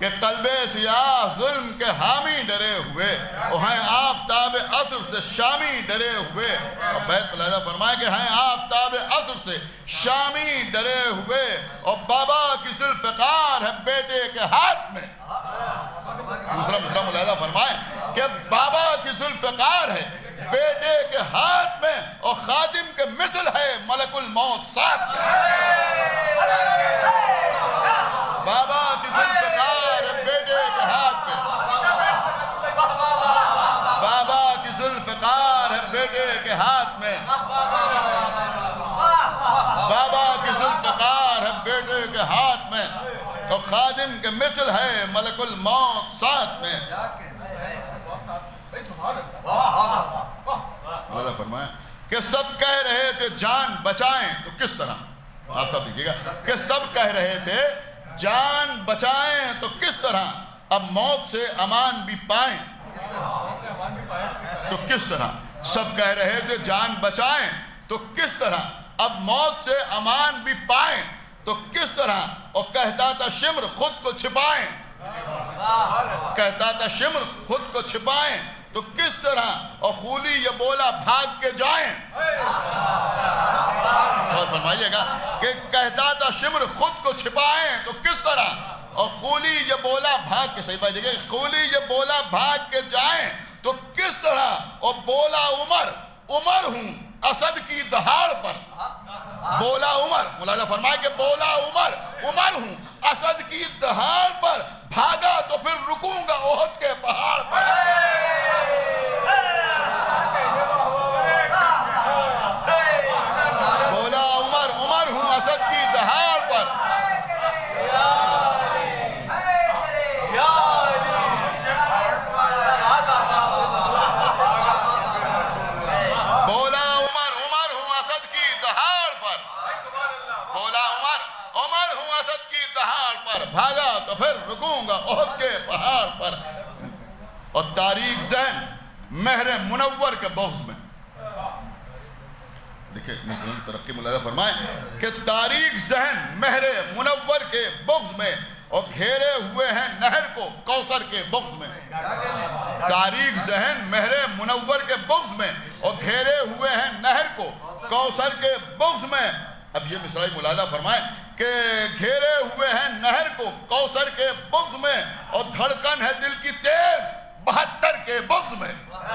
کہ قلب سیاہ ظلم کے حامی ڈرے ہوئے، وہ ہیں آفتاب عصر سے شامی ڈرے ہوئے. اور بیت ملاحظہ فرمائے کہ ہیں آفتاب عصر سے شامی ڈرے ہوئے، اور بابا کی ذوالفقار ہے بیٹے کے ہاتھ میں. دوسرا مصرع ملاحظہ فرمائے کہ بابا کی ذوالفقار ہے بیٹے کے ہاتھ میں، اور خادم کے مثل ہے ملک الموت ساتھ میں. بابا کی ذوالفقار ہے بیٹے کے ہاتھ میں، بابا کی ذوالفقار ہے بیٹے کے ہاتھ میں، بابا کی ذوالفقار ہے بیٹے کے ہاتھ میں، اور خادم کے مثل ہے ملک الموت ساتھ میں. اللہ فرمایا کہ سب کہہ رہے تھے جان بچائیں تو کس طرح، آپ سب دیکھیے گا کہ سب کہہ رہے تھے جان بچائیں تو کس طرح، اب موت سے امان بھی پائیں تو کس طرح. سب کہہ رہے تھے جان بچائیں تو کس طرح، اب موت سے امان بھی پائیں تو کس طرح. اور کہتا تھا شمر خود کو چھپائیں، کہتا تھا شمر خود کو چھپائیں تو کس طرح. اور خولی یہ بولا بھاگ کے جائیں. اور فرمائیے گا کہ کہتا تھا شمر خود کو چھپائیں تو کس طرح. اور خولی یہ بولا بھاگ کے، صحیح بات دیکھیں، خولی یہ بولا بھاگ کے جائیں تو کس طرح. اور بولا عمر عمر ہوں اسد کی دہاڑ پر. بولا عمر، مولانا فرمائے کہ بولا عمر عمر ہوں اسد کی دہاڑ پر، بھاگا تو پھر رکوں گا احد کے پہاڑ پر. بولا عمر عمر ہوں اسد کی دہاڑ پر. بولا عمر عمر ہوں اسد کی دہاڑ پر، بولا عمر عمر ہوں اسد کی دہاڑ پر، بھاگا تو پھر رکوں گا احد کے پہاڑ پر. اور تاریک ذہن مہر منور کے بغض میں، دیکھیں مثلاً ترقی ملاحظہ فرمائے کہ تاریک ذہن مہر منور کے بغض میں، اور گھیرے ہوئے ہیں نہر کو کوثر کے بغض میں. تاریک ذہن مہر منور کے بغض میں، اور گھیرے ہوئے ہیں نہر کو کوثر کے بغض میں. اب یہ مصرعی ملاحظہ فرمائے کہ گھیرے ہوئے ہیں نہر کو کوثر کے بغض میں، اور دھڑکن ہے دل کی تیز 72 کے بغض میں.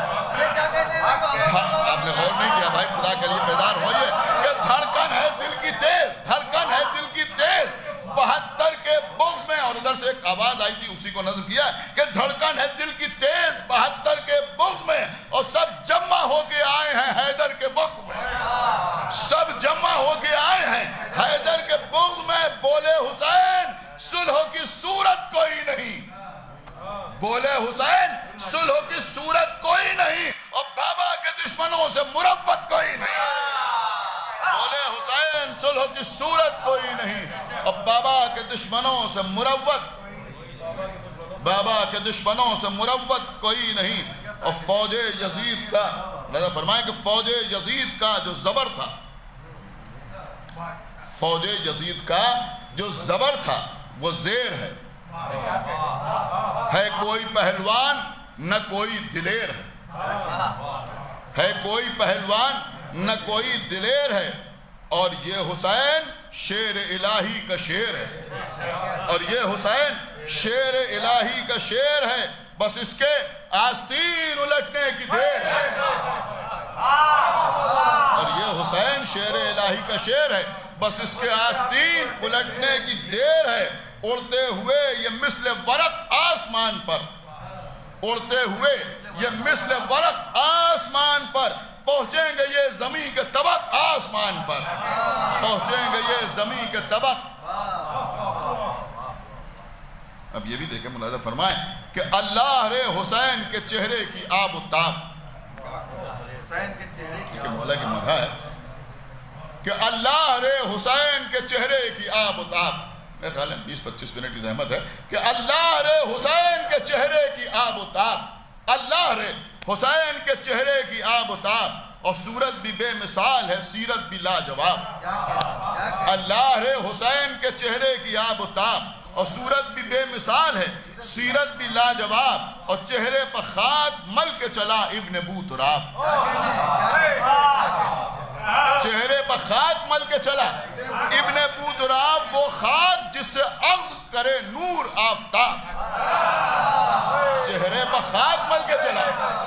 آپ نے غور نہیں کیا بھائی، خدا کے لیے بیدار ہوئیے کہ دھڑکن ہے دل کی تیز، دھڑکن ہے دل کی تیز 72 کے بغض میں. اور ادھر سے ایک آواز آئی تھی، اسی کو نظم کیا کہ دھڑکن ہے دل کی تیز 72 کے بغض میں، اور سب جمع ہو کے آئے ہیں حیدر کے بغض میں. سب جمع ہو کے آئے ہیں حیدر کے بغض میں. بولے حسین صلح کی صورت کوئی نہیں، بولے حسین صلح کی صورت کوئی نہیں، اور بابا کے دشمنوں سے مروت کوئی نہیں. بولے حسین صلح کی صورت کوئی نہیں، اور بابا کے دشمنوں سے مروت، بابا کے دشمنوں سے مروت کوئی نہیں. اور فوج یزید کا، نظر فرمائیں کہ فوج یزید کا جو زبر تھا، فوج یزید کا جو زبر تھا وہ زیر ہے. ہے کوئی پہلوان نہ کوئی دلیر ہے کوئی پہلوان نہ کوئی دلیر ہے. اور یہ حسین شیر الہی کا شیر ہے، اور یہ حسین شیر الہی کا شیر ہے، بس اس کے آستین الٹنے کی دیر ہے. اور یہ حسین شیر الہی کا شیر ہے، بس اس کے آستین الٹنے کی دیر ہے. اڑتے ہوئے یہ مثل ورق آسمان پر، اڑتے ہوئے یہ مثل ورق آسمان پر، پہنچیں گے یہ زمین کے طبق آسمان پر، پہنچیں گے یہ زمین کے طبق. اب یہ بھی دیکھیں، ملاحظہ فرمائیں کہ اللہ رے حسین کے چہرے کی آب و تاب. کہ مولا کی مدح ہے کہ اللہ رے حسین کے چہرے کی آب و تاب. میرے خیال ہے 20-25 منٹ کی زحمت ہے کہ اللہ رے حسین کے چہرے کی آب و تاب، اللہ رے حسین کے چہرے کی آب و تاب. اور صورت بھی بے مثال ہے، سیرت بھی لاجواب. اللہ رے حسین کے چہرے کی آب و تاب، اور صورت بھی بے مثال ہے، سیرت بھی لاجواب، اور چہرے پر خاک مل کے چلا ابن بوتراب، چہرے پر خاک مل کے چلا ابن بوتراب، وہ خاک جس سے اخذ کرے نور آفتاب، چہرے پر خاک مل کے چلا،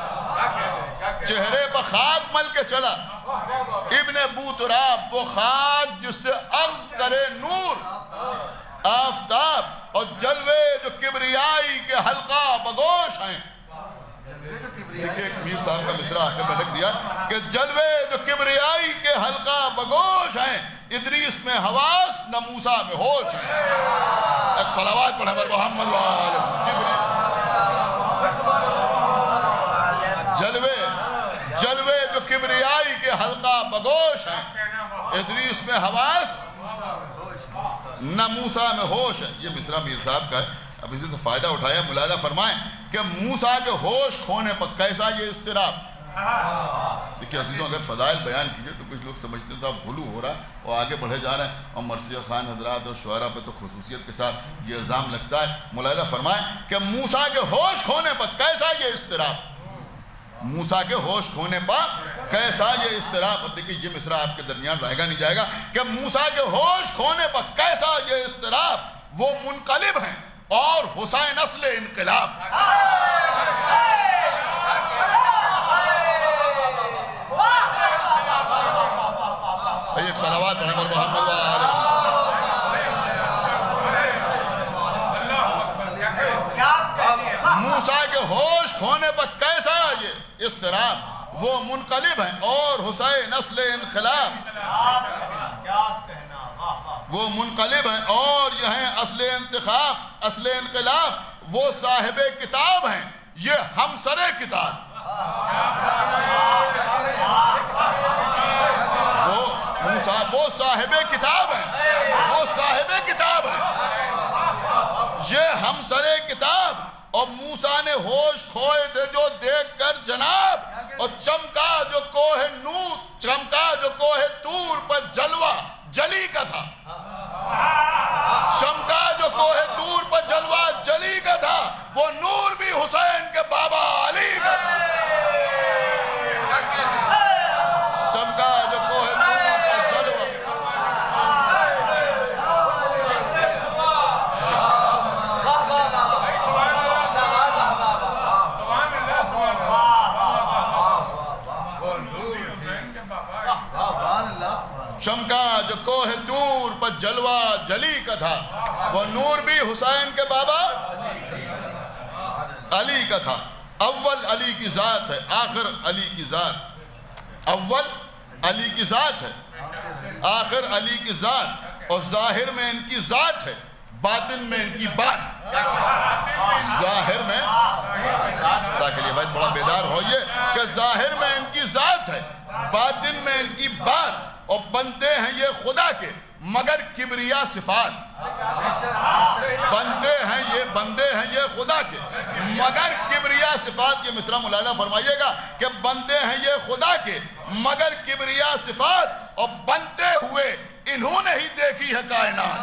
چہرے پر خاک مل کے چلا ابن بوتراب، وہ خاک جس سے اخذ کرے نور آفتاب، اور جلوے جو کبریائی کے حلقہ بگوش ہیں۔ دیکھیں ایک میر صاحب کا مصرع آخر میں لکھ دیا کہ جلوے جو کبریائی کے حلقہ بگوش ہیں، ادریس میں حواس نہ موسیٰ میں ہوش ہیں۔ ایک صلوات پڑھیں پر محمد وآلہ جلوے جو کبریائی کے حلقہ بگوش ہیں، ادریس میں حواس نہ موسیٰ میں ہوش ہے۔ یہ مصرع میر صاحب کا ہے، اب اسی سے فائدہ اٹھایا، ملاحظہ فرمائیں کہ موسیٰ کے ہوش کھونے پر کیسا یہ اضطراب۔ دیکھیں عزیزوں، اگر فضائل بیان کیجئے تو کچھ لوگ سمجھتے ہیں صاحب غلو ہو رہا اور آگے بڑھے جا رہے ہیں، اور مرثیہ خان حضرات اور شعراء پہ تو خصوصیت کے ساتھ یہ الزام لگتا ہے۔ ملاحظہ فرمائیں کہ موسیٰ کے ہوش کھونے پر کیسا یہ اضطراب، موسیٰ کے ہوش کھونے پر کیسا یہ اضطراب۔ اب دیکھیں یہ مصرع آپ کے درمیان رہے گا نہیں جائے گا کہ موسیٰ کے ہوش کھونے پر کیسا یہ اضطراب، وہ منقلب ہیں اور حسین اصل انقلاب۔ ایک صلوات پڑھیں پر محمد وآلہ۔ موسیٰ کے ہوش کھونے پر کیسا یہ اضطراب، وہ منقلب ہیں اور حسین اصل انقلاب، وہ منقلب ہیں اور یہ ہیں اصل انتخاب، اصل انقلاب، وہ صاحب کتاب ہیں، یہ ہمسر کتاب، وہ صاحب کتاب ہیں، وہ صاحب کتاب ہیں، یہ ہمسر کتاب۔ اور موسیٰ نے ہوش کھوئے تھے جو دیکھ کر جناب، اور چمکا جو کوہ نور، چمکا جو کوہ طور پر جلوہ جلی کا تھا، چمکا جو کوہ طور پر جلوہ جلی کا تھا، وہ نور بھی حسین کے بابا علی کا تھا، چمکا جو کوہ طور پر جلوہ۔ چمکا جو کوہ طور پر جلوہ جلی کا تھا، وہ نور بھی حسین کے بابا علی کا تھا۔ اول علی کی ذات ہے، آخر علی کی ذات، اول علی کی ذات ہے، آخر علی کی ذات، اور ظاہر میں ان کی ذات ہے، باطن میں ان کی بات، ظاہر میں تاکہ یہ بھائی تھوڑا بیدار ہوئیے کہ ظاہر میں ان کی ذات ہے، باطن میں ان کی بات، اور بنتے ہیں یہ خدا کے مگر کبریا صفات، بندے ہیں یہ خدا کے مگر کبریا صفات۔ یہ مصرع ملاحظہ فرمائیے گا کہ بندے ہیں یہ خدا کے مگر کبریا صفات، اور بنتے ہوئے انہوں نے ہی دیکھی ہے کائنات،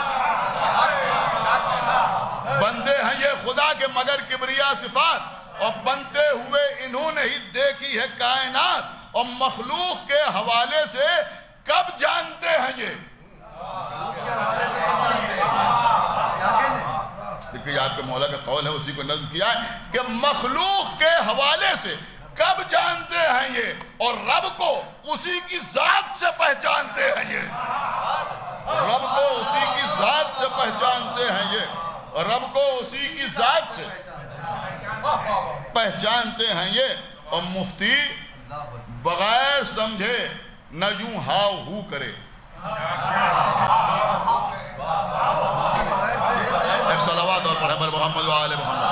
بندے ہیں یہ خدا کے مگر کبریا صفات، اور بنتے ہوئے انہوں نے ہی دیکھی ہے کائنات، اور مخلوق کے حوالے سے کب جانتے ہیں یہ، دیکھئے آپ کے مولا کا قول ہے، اسی کو نظم کیا ہے کہ مخلوق کے حوالے سے کب جانتے ہیں یہ، اور رب کو اسی کی ذات سے پہچانتے ہیں یہ، رب کو اسی کی ذات سے پہچانتے ہیں یہ، رب کو اسی کی ذات سے پہچانتے ہیں یہ۔ اور مفتی بغیر سمجھے نہ یوں ہاؤ ہو کرے، ایک صلوات اور پڑھیں پر محمد و آل محمد،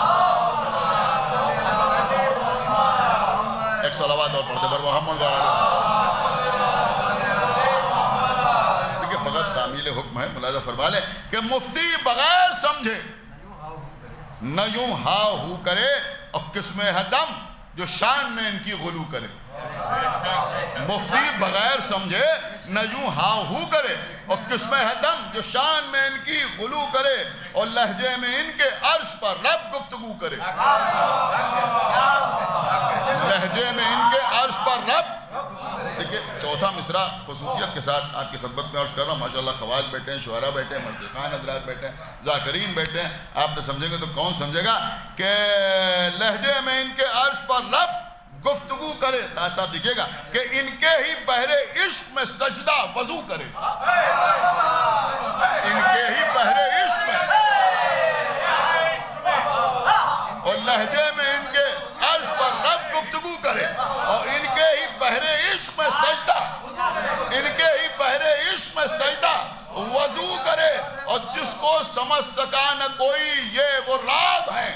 ایک صلوات اور پڑھتے پر محمد و آل محمد۔ دیکھیں فقط تعمیل حکم ہے، ملاحظہ فرما لیں کہ مفتی بغیر سمجھے نہ یوں ہاؤ ہو کرے، اور قسم ہے دم جو شان میں ان کی غلو کرے. مفتی بغیر سمجھے نہ یوں ہاں ہو کرے، اور قسم ہے دم جو شان میں ان کی غلو کرے، اور لہجے میں ان کے عرش پر رب گفتگو کرے. لہجے میں ان کے عرش پر رب. دیکھیں چوتھا مصرع خصوصیت کے ساتھ آپ کی خدمت میں عرض کر رہا ہوں. ماشاءاللہ خواج بیٹھے ہیں، شعراء بیٹھے ہیں، مرتقان حضرات بیٹھے ہیں، ذاکرین بیٹھے ہیں. آپ نے سمجھیں گے تو کون سمجھے گا کہ لہجے میں ان کے عرش پر رب گفتگو کرے. صاحب دیکھیے گا کہ ان کے ہی بحر عشق میں سجدہ وضو کرے. ان کے ہی بحر عشق میں، اور لہجے میں ان کے عرش پر رب گفتگو کرے، اور ان کے ہی بحر عشق میں سجدہ، ان کے ہی بحر عشق میں سجدہ وضو کرے. اور جس کو سمجھ سکا نہ کوئی یہ وہ راز ہیں،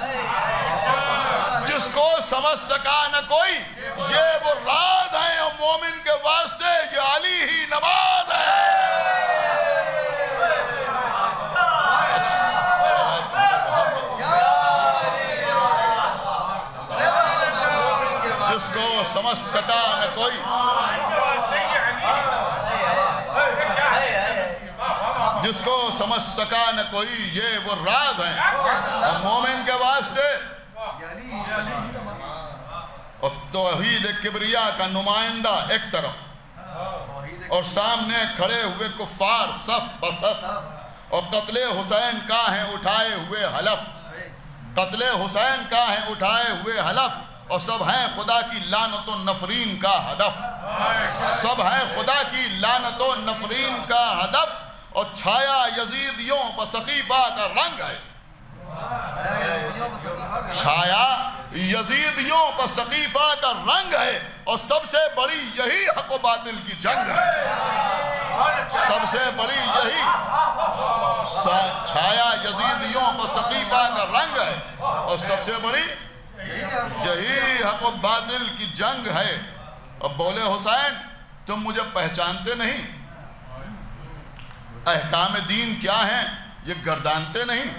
جس کو سمجھ سکا نہ کوئی یہ وہ راز ہیں، اور مومن کے واسطے یہ علی ہی نماز ہے. جس کو سمجھ سکا نہ کوئی، جس کو سمجھ سکا نہ کوئی یہ وہ راز ہیں، اور مومن کے واسطے اور توحید کبریا کا نمائندہ ایک طرف، اور سامنے کھڑے ہوئے کفار صف بصف، اور قتل حسین کا ہیں اٹھائے ہوئے حلف، قتل حسین کا ہیں اٹھائے ہوئے حلف، اور سب ہیں خدا کی لعنت و نفرین کا ہدف. سب ہیں خدا کی لعنت و نفرین کا ہدف، اور چھایا یزیدیوں پر سقیفہ کا رنگ ہے. چھایا یزیدیوں پر سقیفہ کا رنگ ہے، اور سب سے بڑی یہی حق و باطل کی جنگ ہے. سب سے بڑی یہی چھایا یزیدیوں پر سقیفہ کا رنگ ہے، اور سب سے بڑی یہی حق و باطل کی جنگ ہے. اب بولے حسین تم مجھے پہچانتے نہیں، احکام دین کیا ہیں یہ گردانتے نہیں،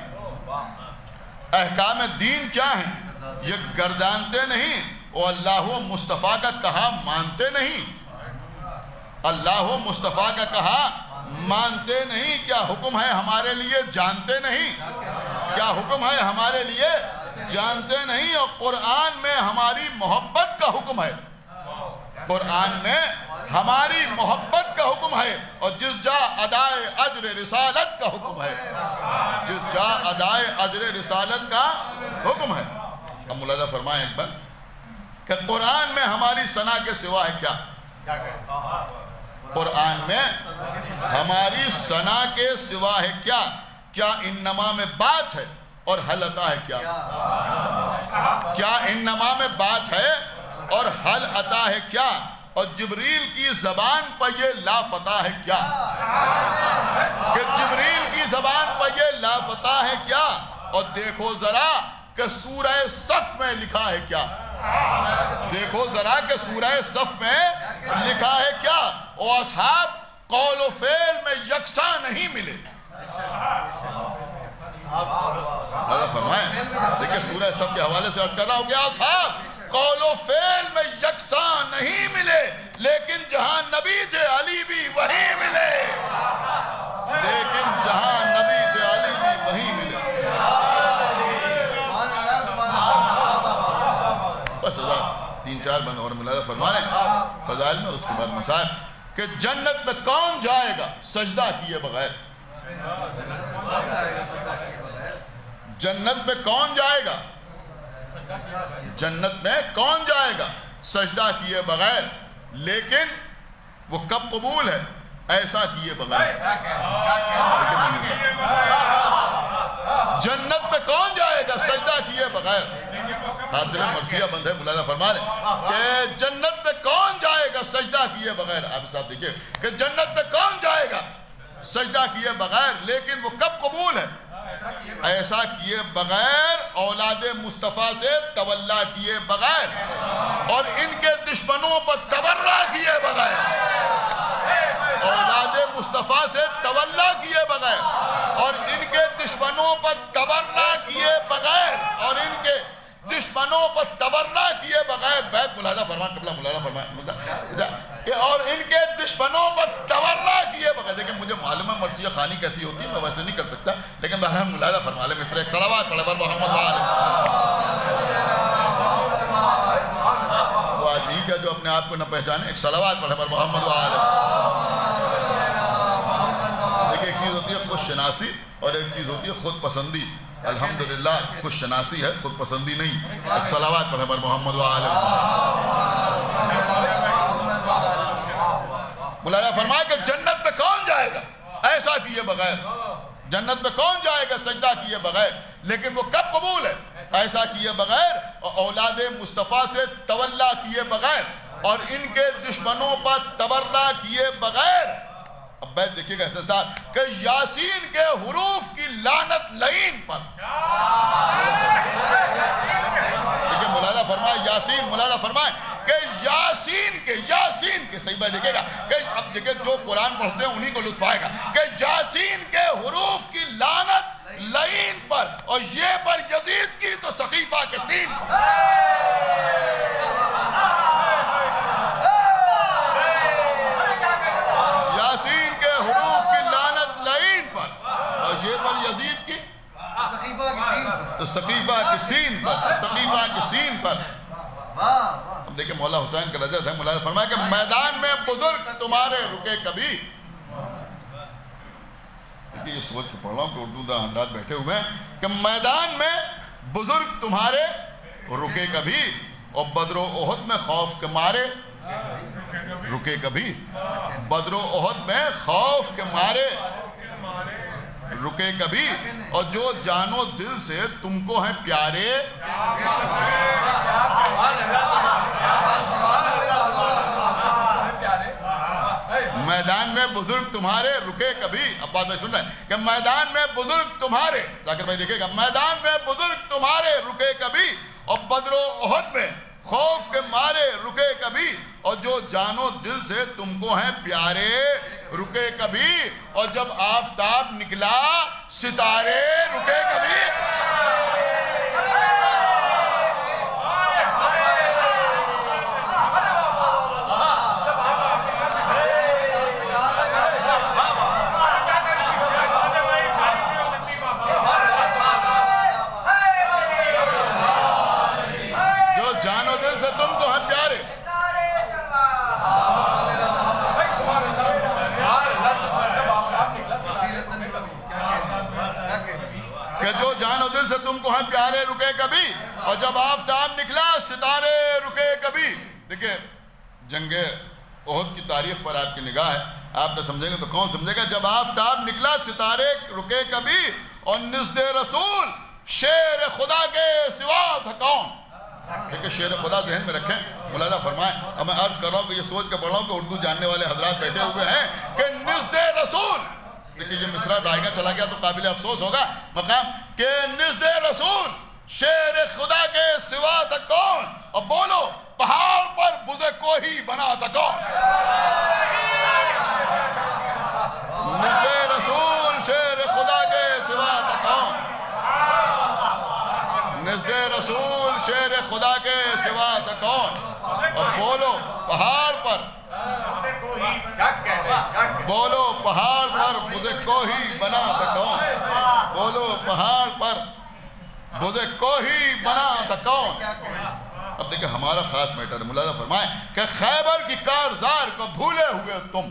احکام دین کیا ہیں یہ گردانتے نہیں، اور اللہ و مصطفیٰ کا کہا مانتے نہیں، اللہ و مصطفیٰ کا کہا مانتے نہیں. کیا حکم ہے ہمارے لیے جانتے نہیں، کیا حکم ہے ہمارے لیے جانتے نہیں. اور قرآن میں ہماری محبت کا حکم ہے، قرآن میں ہماری محبت کا حکم ہے، اور جس جا ادائے اجر رسالت کا حکم ہے، جس جا ادائے اجر رسالت کا حکم ہے. اب ملاحظہ فرمائیں ایک بار کہ قرآن میں ہماری ثنا کے سوا ہے کیا؟ قرآن میں ہماری ثنا کے سوا ہے کیا؟ کیا انما میں بات ہے اور حل عطا ہے کیا؟ کیا انما میں بات ہے اور حل عطا ہے کیا؟ اور جبریل کی زبان پر یہ لا فتح ہے کیا؟ کہ جبریل کی زبان پر یہ لا فتح ہے کیا؟ اور دیکھو ذرا کہ سورہ صف میں لکھا ہے کیا؟ دیکھو ذرا کہ سورہ صف میں لکھا ہے کیا؟ اور اصحاب قول و فعل میں یکساں نہیں ملے. فرمائیں دیکھیں سورہ صف کے حوالے سے عرض کر رہا ہوں کہ اصحاب قول و فعل میں یکساں نہیں ملے، لیکن جہاں نبی تھے علی بھی وہی ملے، لیکن جہاں نبی تھے علی بھی وہی ملے. بس تین چار بند اور ملاحظہ فرما لیں فضائل میں، اور اس کے بعد مسائل کہ جنت میں کون جائے گا سجدہ کیے بغیر؟ جنت میں کون جائے گا؟ جنت میں کون جائے گا سجدہ کیے بغیر؟ لیکن وہ کب قبول ہے؟ ایسا کیے بغیر. جنت میں کون جائے گا سجدہ کیے بغیر؟ حاصل مرثیہ بند ہے، ملاحظہ فرما لیں کہ جنت میں کون جائے گا سجدہ کیے بغیر. آپ صاحب دیکھیے کہ جنت میں کون جائے گا سجدہ کیے بغیر، لیکن وہ کب قبول ہے؟ ایسا کیے بغیر، اولاد مصطفیٰ سے تولا کیے بغیر، اور ان کے دشمنوں پر تبرہ کیے بغیر. اولاد مصطفیٰ سے تولا کیے بغیر، اور ان کے دشمنوں پر تبرہ کیے بغیر، اور ان کے دشمنوں پر تبرہ کیے کیسی ہوتی ہے میں ویسے نہیں کر سکتا، لیکن بہرحال ملاحظہ فرما لیں، اس طرح ایک صلوات پڑھے پر محمد وآلہ۔ وہ آدمی کیا جو اپنے آپ کو نہ پہچانے، ایک صلوات پڑھے پر محمد وآلہ۔ دیکھیں ایک چیز ہوتی ہے خود شناسی اور ایک چیز ہوتی ہے خود پسندی۔ الحمدللہ خود شناسی ہے، خود پسندی نہیں۔ ایک صلوات پڑھے پر محمد وآلہ۔ مولانا فرمایا کہ جنت پہ کون جائے گا ایسا کیے بغیر، جنت پہ کون جائے گا سجدہ کیے بغیر، لیکن وہ کب قبول ہے؟ ایسا کیے بغیر اور اولاد مصطفیٰ سے تولا کیے بغیر اور ان کے دشمنوں پر تبرہ کیے بغیر۔ اب بیت دیکھیے گا ایسے ساتھ کہ یاسین کے حروف کی لعنت لعین پر، دیکھیں ملاحظہ فرمائے یاسین، ملاحظہ فرمائے کہ یاسین کے صحیح بات دیکھے گا کہ اب دیکھیں جو قرآن پڑھتے ہیں انہی کو لطف آئے گا کہ یاسین کے حروف کی لعنت لعین پر، اور یہ پر یزید کی تو سقیفہ کے سین یاسین کے حروف کی لعنت لعین پر اور یہ پر یزید کی تو سقیفہ کے سین پر، سقیفہ کے سین پر۔ اب دیکھیں مولا حسین کا رجت ہے، مولا فرمایا کہ میدان میں بزرگ تمہارے رکے کبھی، دیکھیں یہ سوچ کے پڑھ رہا ہوں کہ اردو دا حضرات بیٹھے ہوئے ہیں کہ میدان میں بزرگ تمہارے رکے کبھی اور بدر و احد میں خوف کے مارے رکے کبھی، بدر و احد میں خوف کے مارے رکے کبھی، اور جو جان و دل سے تم کو ہیں پیارے میدان میں بزرگ تمہارے رکے کبھی۔ اب بات میں سن رہے ہیں کہ میدان میں بزرگ تمہارے، ذاکر بھائی دیکھے گا، میدان میں بزرگ تمہارے رکے کبھی اور بدر و احد میں خوف کے مارے رکے کبھی، اور جو جان و دل سے تم کو ہیں پیارے رکے کبھی، اور جب آفتاب نکلا ستارے رکے کبھی۔ سے تم کو ہیں پیارے رکے کبھی، اور جب آفتاب نکلا ستارے رکے کبھی۔ دیکھیں جنگ احد کی تاریخ پر آپ کی نگاہ ہے، آپ نے سمجھیں گے تو کون سمجھے گا؟ جب آفتاب نکلا ستارے رکے کبھی اور نزد رسول شیر خدا کے سوا تھا کون۔ دیکھیں شیر خدا ذہن میں رکھیں، ملاحظہ فرمائیں۔ اب میں عرض کر رہا ہوں کہ یہ سوچ کر پڑھ رہا ہوں کہ اردو جاننے والے حضرات بیٹھے ہوئے ہیں کہ نزد رسول، دیکھیں یہ مصرع رائگاں چلا گیا تو قابل افسوس ہوگا مقام کہ نزد رسول شیر خدا کے سوا تھا کون، اور بولو پہاڑ پر بزے کوہی بنا تھا کون۔ نزد رسول شیر خدا کے سوا تھا کون، نزد رسول شیر خدا کے سوا تھا کون، اور بولو پہاڑ پر، بولو پہاڑ پر بزے کوہی بنا تھا کون، بولو پہاڑ پر بزے کوہی بنا تھا کون۔ اب دیکھیں ہمارا خاص میٹر ہے، ملاحظہ فرمائیں کہ خیبر کی کارزار کو بھولے ہوئے تم،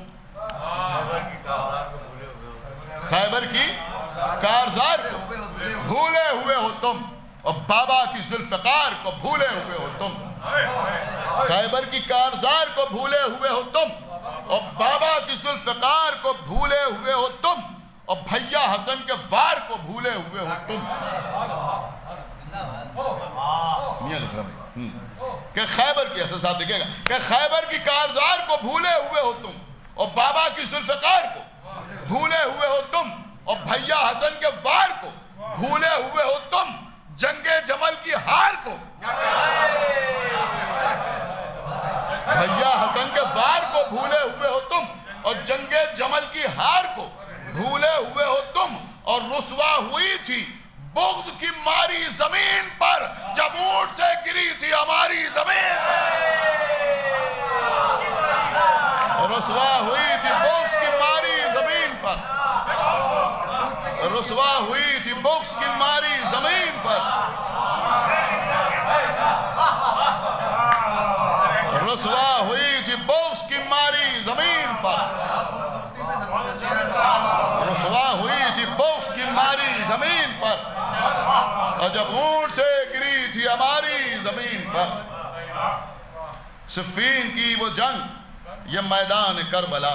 خیبر کی کارزار کو بھولے ہوئے ہو تم، اور بابا کی ذوالفقار کو بھولے ہوئے ہو تم، خیبر کی کارزار کو بھولے ہوئے ہو تم، اور بابا کی ذوالفقار کو بھولے ہوئے ہو تم، اور بھیا حسن کے وار کو بھولے ہوئے ہو تم۔ کہ خیبر کی اصل صاحب دیکھے گا کہ خیبر کی کارزار کو بھولے ہوئے ہو تم، اور بابا کی ذوالفقار کو بھولے ہوئے ہو تم، اور بھیا حسن کے وار کو بھولے ہوئے ہو تم، جنگ جمل کی ہار کو، بھیا حسن کے وار کو بھولے ہوئے ہو تم، اور جنگ جمل کی ہار کو بھولے ہوئے ہو تم، اور رسوا ہوئی تھی بغض کی ماری زمین پر جب اونٹ سے گری تھی ہماری زمین، رسوا ہوئی تھی بغض کی ماری زمین پر رسوا ہوئی تھی بغض کی ماری زمین پر، رسوا ہوئی تھی بغض کی ماری زمین پر، رسوا ہوئی تھی بغض کی ماری زمین پر، اور جب اونٹ سے گری تھی ہماری زمین پر۔ صفین کی وہ جنگ یہ میدان کربلا،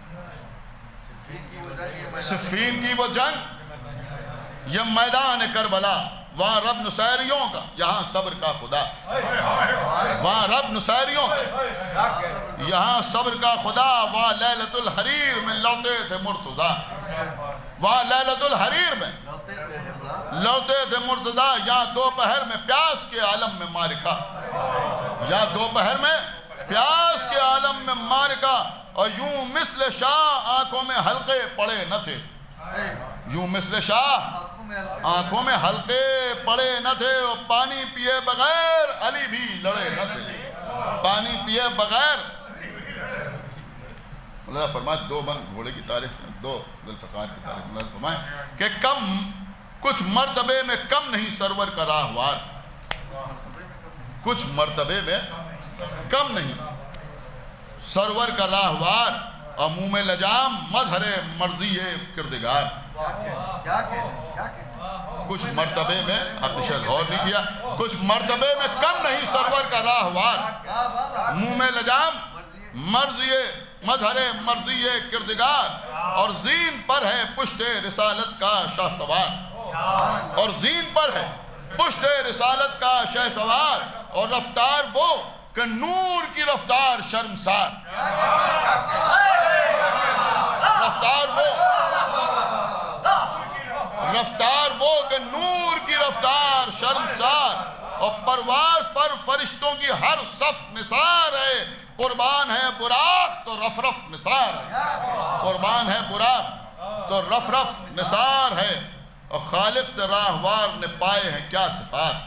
صفین کی وہ جنگ یہ میدان کربلا، وہاں رب نصیریوں کا یہاں صبر کا خدا، وہاں رب نصیریوں کا یہاں صبر کا خدا، وہاں لیلۃ الحریر میں لڑتے تھے مرتضیٰ، وہاں لیلۃ الحریر میں لڑتے تھے مرتضیٰ، یہاں دوپہر میں پیاس کے عالم میں معرکہ، یہاں دوپہر میں پیاس کے عالم میں معرکہ، اور یوں مثل شاہ آنکھوں میں حلقے پڑے نہ تھے، یوں مثل شاہ آنکھوں میں حلقے پڑے نہ تھے، اور پانی پیے بغیر علی بھی لڑے نہ تھے، پانی پیے بغیر۔ اللہ فرمائے دو بند گھوڑے کی تعریف، دو ذوالفقار کی تعریف، اللہ فرمائے کہ کچھ مرتبے میں کم نہیں سرور کا راہوار، کچھ مرتبے میں کم نہیں سرور کا راہوار، اور منہ میں لجام مظہر مرضی کردگار۔ کچھ مرتبے میں، آپ نے شاید غور نہیں کیا، کچھ مرتبے میں کم نہیں سرور کا راہوار، منہ میں لجام مظہر مرضی کردگار، اور زین پر ہے پشت رسالت کا شاہ سوار، اور زین پر ہے پشت رسالت کا شاہ سوار، اور رفتار وہ کہ نور کی رفتار شرمسار، رفتار وہ کہ نور کی رفتار شرمسار، اور پرواز پر فرشتوں کی ہر صف نثار ہے، قربان ہے براق تو رف رف نثار ہے، قربان ہے براق تو رف رف نثار ہے، اور خالق سے راہوار نے پائے ہیں کیا صفات،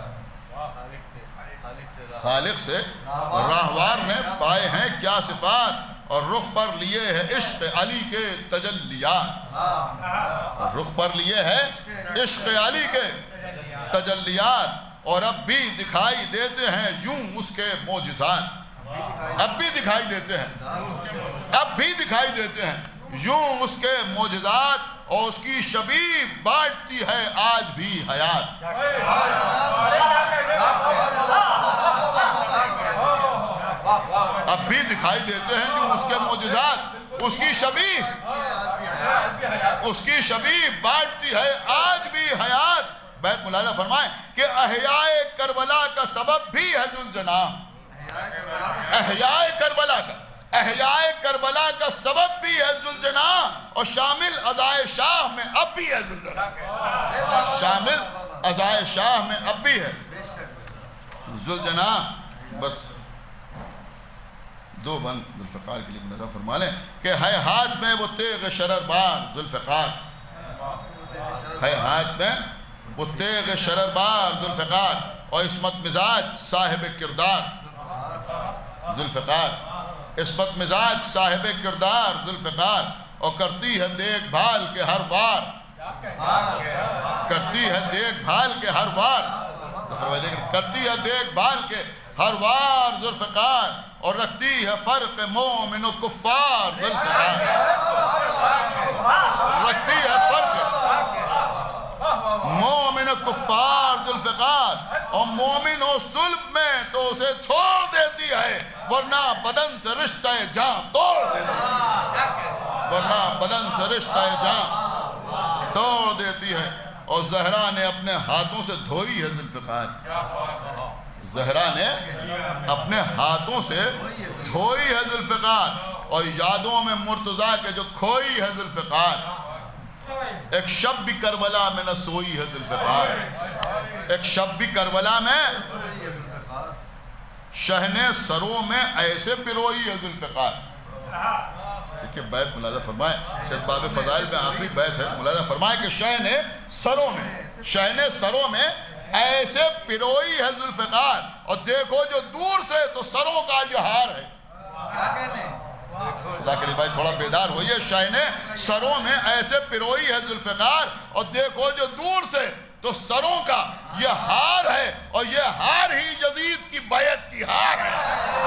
خالق سے راہوار نے پائے ہیں کیا صفات، اور رخ پر لیے ہے عشق علی کے تجلیات، رخ پر لیے ہے عشق علی کے تجلیات، اور اب بھی دکھائی دیتے ہیں یوں اس کے معجزات، اب بھی دکھائی دیتے ہیں، اب بھی دکھائی دیتے ہیں یوں اس کے معجزات، اور اس کی شبیہ بانٹتی ہے آج بھی حیات، اب بھی دکھائی دیتے ہیں جو اس کے معجزات، اس کی شبیہ بانٹتی ہے آج بھی حیات۔ بیت ملاحظہ فرمائیں کہ احیاء کربلا کا سبب بھی ہے ذوالجناح، احیاء کربلا کا سبب بھی ہے ذوالجناح، اور شامل ادائے شاہ میں اب بھی ہے ذوالجناح، شامل ادائے شاہ میں اب بھی ہے ذوالجناح۔ بس دو بند ذوالفقار کے لیے نظر فرما لیں کہ ہے ہاتھ میں وہ تیغ شرر بار ذوالفقار، ہے ہاتھ میں وہ تیغ شرر بار ذوالفقار، اور عصمت مزاج صاحب کردار ذوالفقار، عصمت مزاج صاحب کردار ذوالفقار، اور کرتی ہے دیکھ بھال کے ہر وار، کرتی ہے دیکھ بھال کے ہر وار، کرتی ہے دیکھ بھال کے ہر وار ذوالفقار، اور رکھتی ہے فرق مومن و کفار ذوالفقار، رکھتی ہے فرق مومن و کفار ذوالفقار، اور مومن ہو صلب میں تو اسے چھوڑ دیتی ہے، ورنہ بدن سے رشتہ جان توڑ دیتی ہے، ورنہ بدن سے رشتہ جان توڑ دیتی ہے۔ اور زہرا نے اپنے ہاتھوں سے دھوئی ہے ذوالفقار، زہرا نے اپنے ہاتھوں سے دھوئی ہے ذوالفقار، اور یادوں میں مرتضیٰ کے جو کھوئی ہے ذوالفقار، ایک شب بھی کربلا میں نہ سوئی ہے ذوالفقار، ایک شب بھی کربلا میں شہنے سروں میں ایسے پروئی ہے ذوالفقار۔ دیکھیں بیت ملاحظہ فرمائیں، شاید باب فضائل میں آخری بیت ہے، ملاحظہ فرمائیں کہ شہنے سروں میں ایسے پروئی ہے ذوالفقار، اور دیکھو جو دور سے تو سروں کا یہ ہار ہے، خدا کے لیے بھائی تھوڑا بیدار ہوئیے. شاہین سروں میں ایسے پروئی ہے ذوالفقار, اور دیکھو جو دور سے تو سروں کا یہ ہار ہے, اور یہ ہار ہی یزید کی بیعت کی ہار ہے.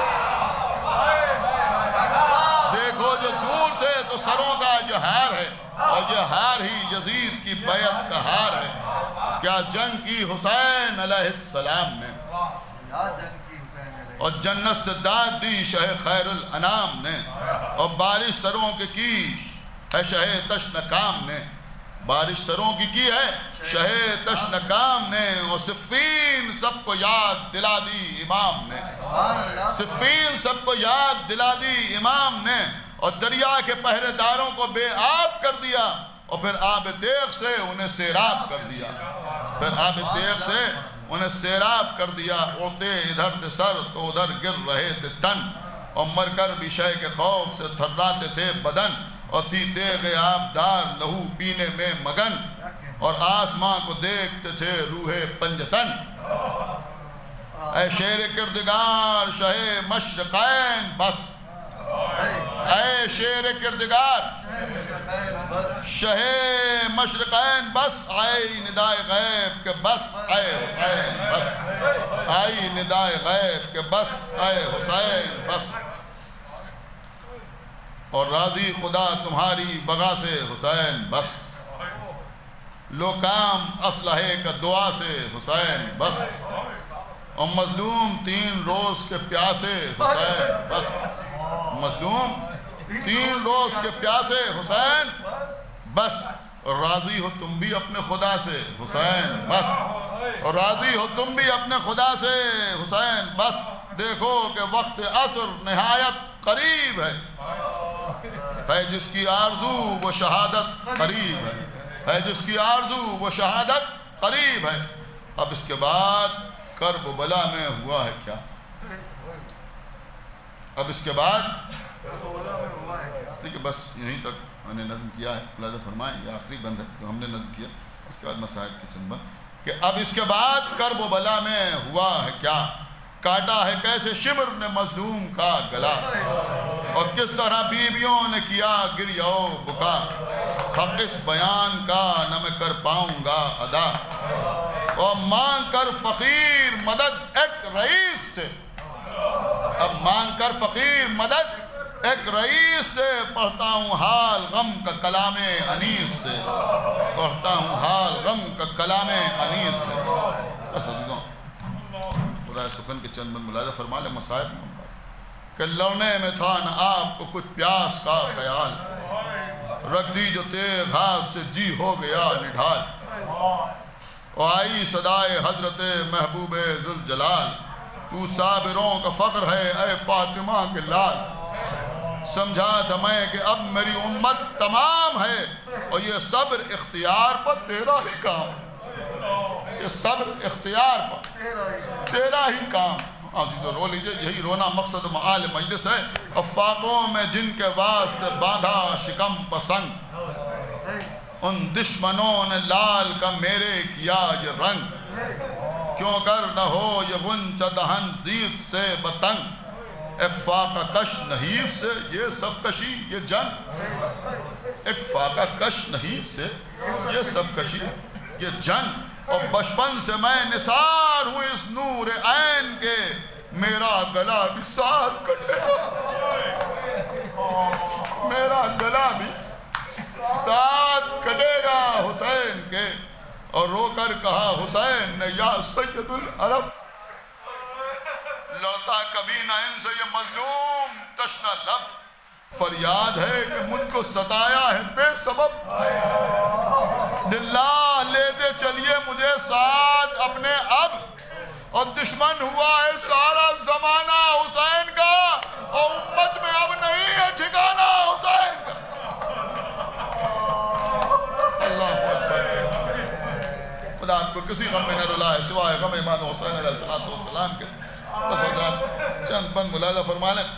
دیکھو جو دور سے تو سروں کا یہ ہار ہے, اور یہ ہار ہی یزید کی بیعت کا ہار ہے. کیا جنگ کی حسین علیہ السلام نے, اور جنت سے داد دی شہ خیر الانام نے, اور بارش سروں کی ہے شہ تشنکام نے. بارش سروں کی ہے شہ تشنکام نے, اور صفین سب کو یاد دلا دی امام نے. صفین سب کو یاد دلا دی امام نے, اور دریا کے پہرے داروں کو بے آب کر دیا, اور پھر آب تیغ سے انہیں سیراب کر دیا. پھر آب تیغ سے انہیں سیراب کر دیا. اڑتے ادھر تھے سر تو ادھر گر رہے تھے تن, اور مر کر بھی شے کے خوف سے تھراتے تھے بدن, اور تھی تیغ آبدار لہو پینے میں مگن, اور آسماں کو دیکھتے تھے روح پنجتن. اے شیر کردگار شہ مشرقین بس, اے شیر کردگار شہ مشرقین بس, آئی ندائے غیب کے بس اے حسین بس, آئی ندائے غیب کے بس اے حسین بس. اور راضی خدا تمہاری بغا سے حسین بس, لو کام اسلحے کا دعا سے حسین بس, اور مظلوم 3 روز کے پیاسے حسین بس. مظلوم 3 روز کے پیاسے حسین بس, اور راضی ہو تم بھی اپنے خدا سے حسین بس, اور راضی ہو تم بھی اپنے خدا سے حسین بس. دیکھو کہ وقت عصر نہایت قریب ہے جس کی آرزو وہ شہادت قریب ہے جس کی آرزو وہ شہادت قریب ہے. اب اس کے بعد کرب و بلا میں ہوا ہے کیا, اب اس کے بعد دیکھیں بس یہیں تک میں نے نظم کیا ہے. اللہ فرمائیں یہ آخری بند ہے جو ہم نے نظم کیا, اس کے بعد مسائل کی چند بند کہ اب اس کے بعد کرب و بلا میں ہوا ہے کیا, کاٹا ہے کیسے شمر نے مظلوم کا گلا, اور کس طرح بیویوں نے کیا گریہ و بکا, حق اس بیان کا نہ میں کر پاؤں گا ادا, اور مانگ کر فقیر مدد ایک رئیس سے, اب مانگ کر فقیر مدد ایک رئیس سے, پڑھتا ہوں حال غم کا کلام انیس سے, پڑھتا ہوں حال غم کا کلام انیس سے. بس عزیزوں خدا سخن کے چند بند ملاحظہ فرما لیں مصائب میں کہ لڑنے میں تھا نہ آپ کو کچھ پیاس کا خیال, رکھ دی جو تیغ ہاتھ سے جی ہو گیا نڈھال, اور آئی صدائے حضرت محبوب ذوالجلال, تو صابروں کا فخر ہے اے فاطمہ کے لال. سمجھا تھا میں کہ اب میری امت تمام ہے, اور یہ صبر اختیار پر تیرا ہی کام, یہ صبر اختیار پر تیرا ہی کام. عزیزو رو لیجئے, یہی رونا مقصد معال مجلس ہے. افاقوں میں جن کے واسطے باندھا شکم پسند, ان دشمنوں نے لال کا میرے کیا یہ رنگ, کیوں کر نہ ہو یہ غنچہ دہن زید سے بتنگ, ایک فاقہ کش نحیف سے یہ صف کشی یہ جنگ, ایک فاقہ کش نحیف سے یہ صف کشی یہ جنگ. اور بچپن سے میں نثار ہوں اس نور عین کے, میرا گلا بھی ساتھ کٹے گا, میرا گلا بھی ساتھ کٹے گا حسین کے. اور رو کر کہا حسین نے یا سید العرب, لڑتا کبھی نہ ان سے یہ مظلوم تشنہ لب, فریاد ہے کہ مجھ کو ستایا ہے بے سبب, دلہ لیتے چلیے مجھے ساتھ اپنے اب, اور دشمن ہوا ہے سارا زمانہ حسین کا, اور امت میں اب نہیں ہے ٹھکانہ حسین کا. اللہ اکبر. خدا آپ کو کسی غم میں نہ رلا ہے سوائے غم امام حسین علیہ السلام کے. بس حضرات چند بند ملاحظہ فرما لیں,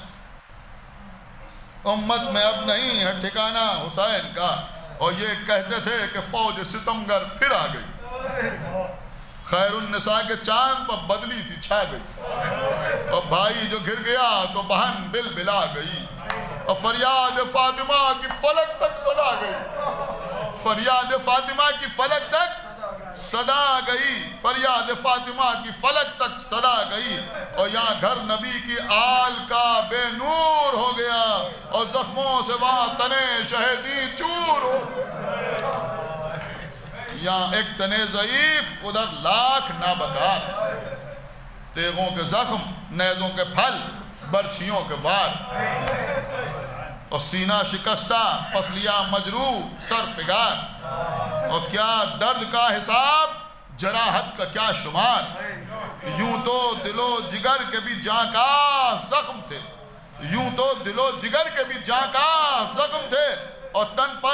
امت میں اب نہیں ہے ٹھکانہ حسین کا, اور یہ کہتے تھے کہ فوج ستمگر پھر آ گئی, خیر النساء کے چاند پر بدلی سی چھا گئی, اور بھائی جو گر گیا تو بہن بل بلا گئی, اور فریاد فاطمہ کی فلک تک صدا گئی، فریاد فاطمہ کی فلک تک صدا گئی، فریاد فاطمہ کی فلک تک صدا گئی، اور یہاں گھر نبی کی آل کا بے نور ہو گیا، اور زخموں سے وہاں تنے شہیدی چور ہو گئے، یہاں ایک تنے ضعیف ادھر لاکھ نابکار، تیغوں کے زخم، نیزوں کے پھل، برچھیوں کے وار، اور سینہ شکستہ، پسلیاں مجروح، سر فگار، اور کیا درد کا حساب، جراحت کا کیا شمار، یوں تو دل و جگر کے بھی جاں کا زخم تھے، یوں تو دل و جگر کے بھی جاں کا زخم تھے، اور تن پر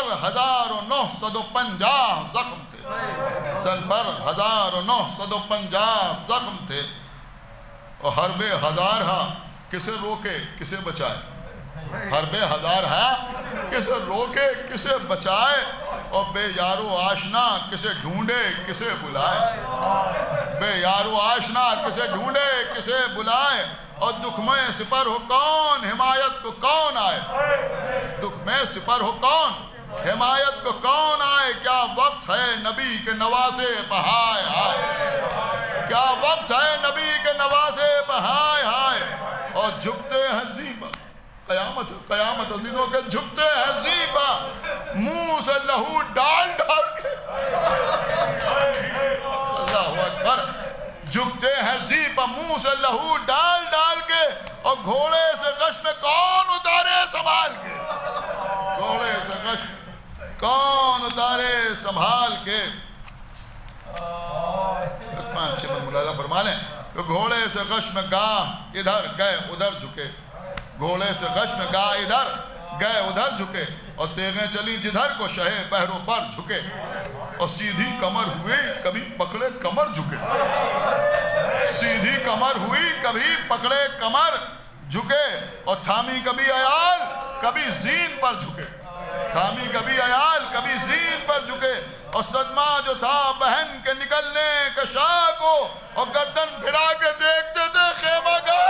1950 زخم تھے، تن پر 1950 زخم تھے، اور حرب ہزارہا کسے روکے کسے بچائے، حرب ہزارہا کسے روکے کسے بچائے، اور بے یار و آشنا کسے ڈھونڈے کسے بلائے، بے یار و آشنا کسے ڈھونڈے کسے بلائے، اور دکھ میں سپر ہو کون حمایت کو کون آئے، دکھ میں سپر ہو کون حمایت کو کون آئے، کیا وقت ہے نبی کے نوازے بہائے ہائے، کیا وقت ہے نبی کے نوازے بہائے ہائے، اور جھکتے ہیں زیبا، قیامت عزیزوں کے جھکتے ہیں زیبا، منہ سے لہو ڈال ڈال کے، اللہ اکبر، جھکتے ہیں زیبا منہ سے لہو ڈال ڈال کے، اور گھوڑے سے غشم کون اتارے سنبھال کے، گھوڑے سے غشم کون اتارے سنبھال کے، پانچ چھ بند ملاحظہ فرما لیں، کہ گھوڑے سے غشم گاہ ادھر گئے ادھر جھکے، گھوڑے سے غشم گاہ ادھر گئے ادھر جھکے، اور تیغیں چلی جدھر کو شہ بحروں پر جھکے، اور سیدھی کمر ہوئی کبھی پکڑے کمر جھکے، سیدھی کمر ہوئی کبھی پکڑے کمر جھکے، اور تھامی کبھی عیال کبھی زین پر جھکے، تھامی کبھی عیال کبھی زین پر جھکے، اور صدمہ جو تھا بہن کے نکلنے کے شاہ کو، اور گردن پھرا کے دیکھتے تھے خیمہ گاہ،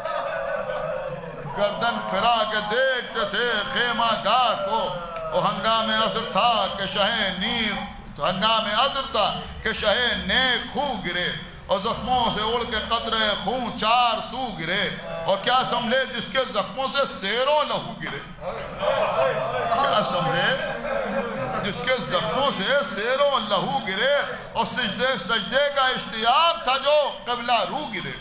گردن پھرا کے دیکھتے تھے خیمہ گاہ کو، اور ہنگام عصر تھا کہ شہ نیک، ہنگام عصر تھا کہ شہ نیک خو گرے، اور زخموں سے اڑ کے قطرے خون چار سو گرے، اور کیا سمجھے جس کے زخموں سے سیروں لہو گرے، کیا سمجھے جس کے زخموں سے سیروں لہو گرے، اور سجدے کا اشتیاق تھا جو قبلہ رو گرے،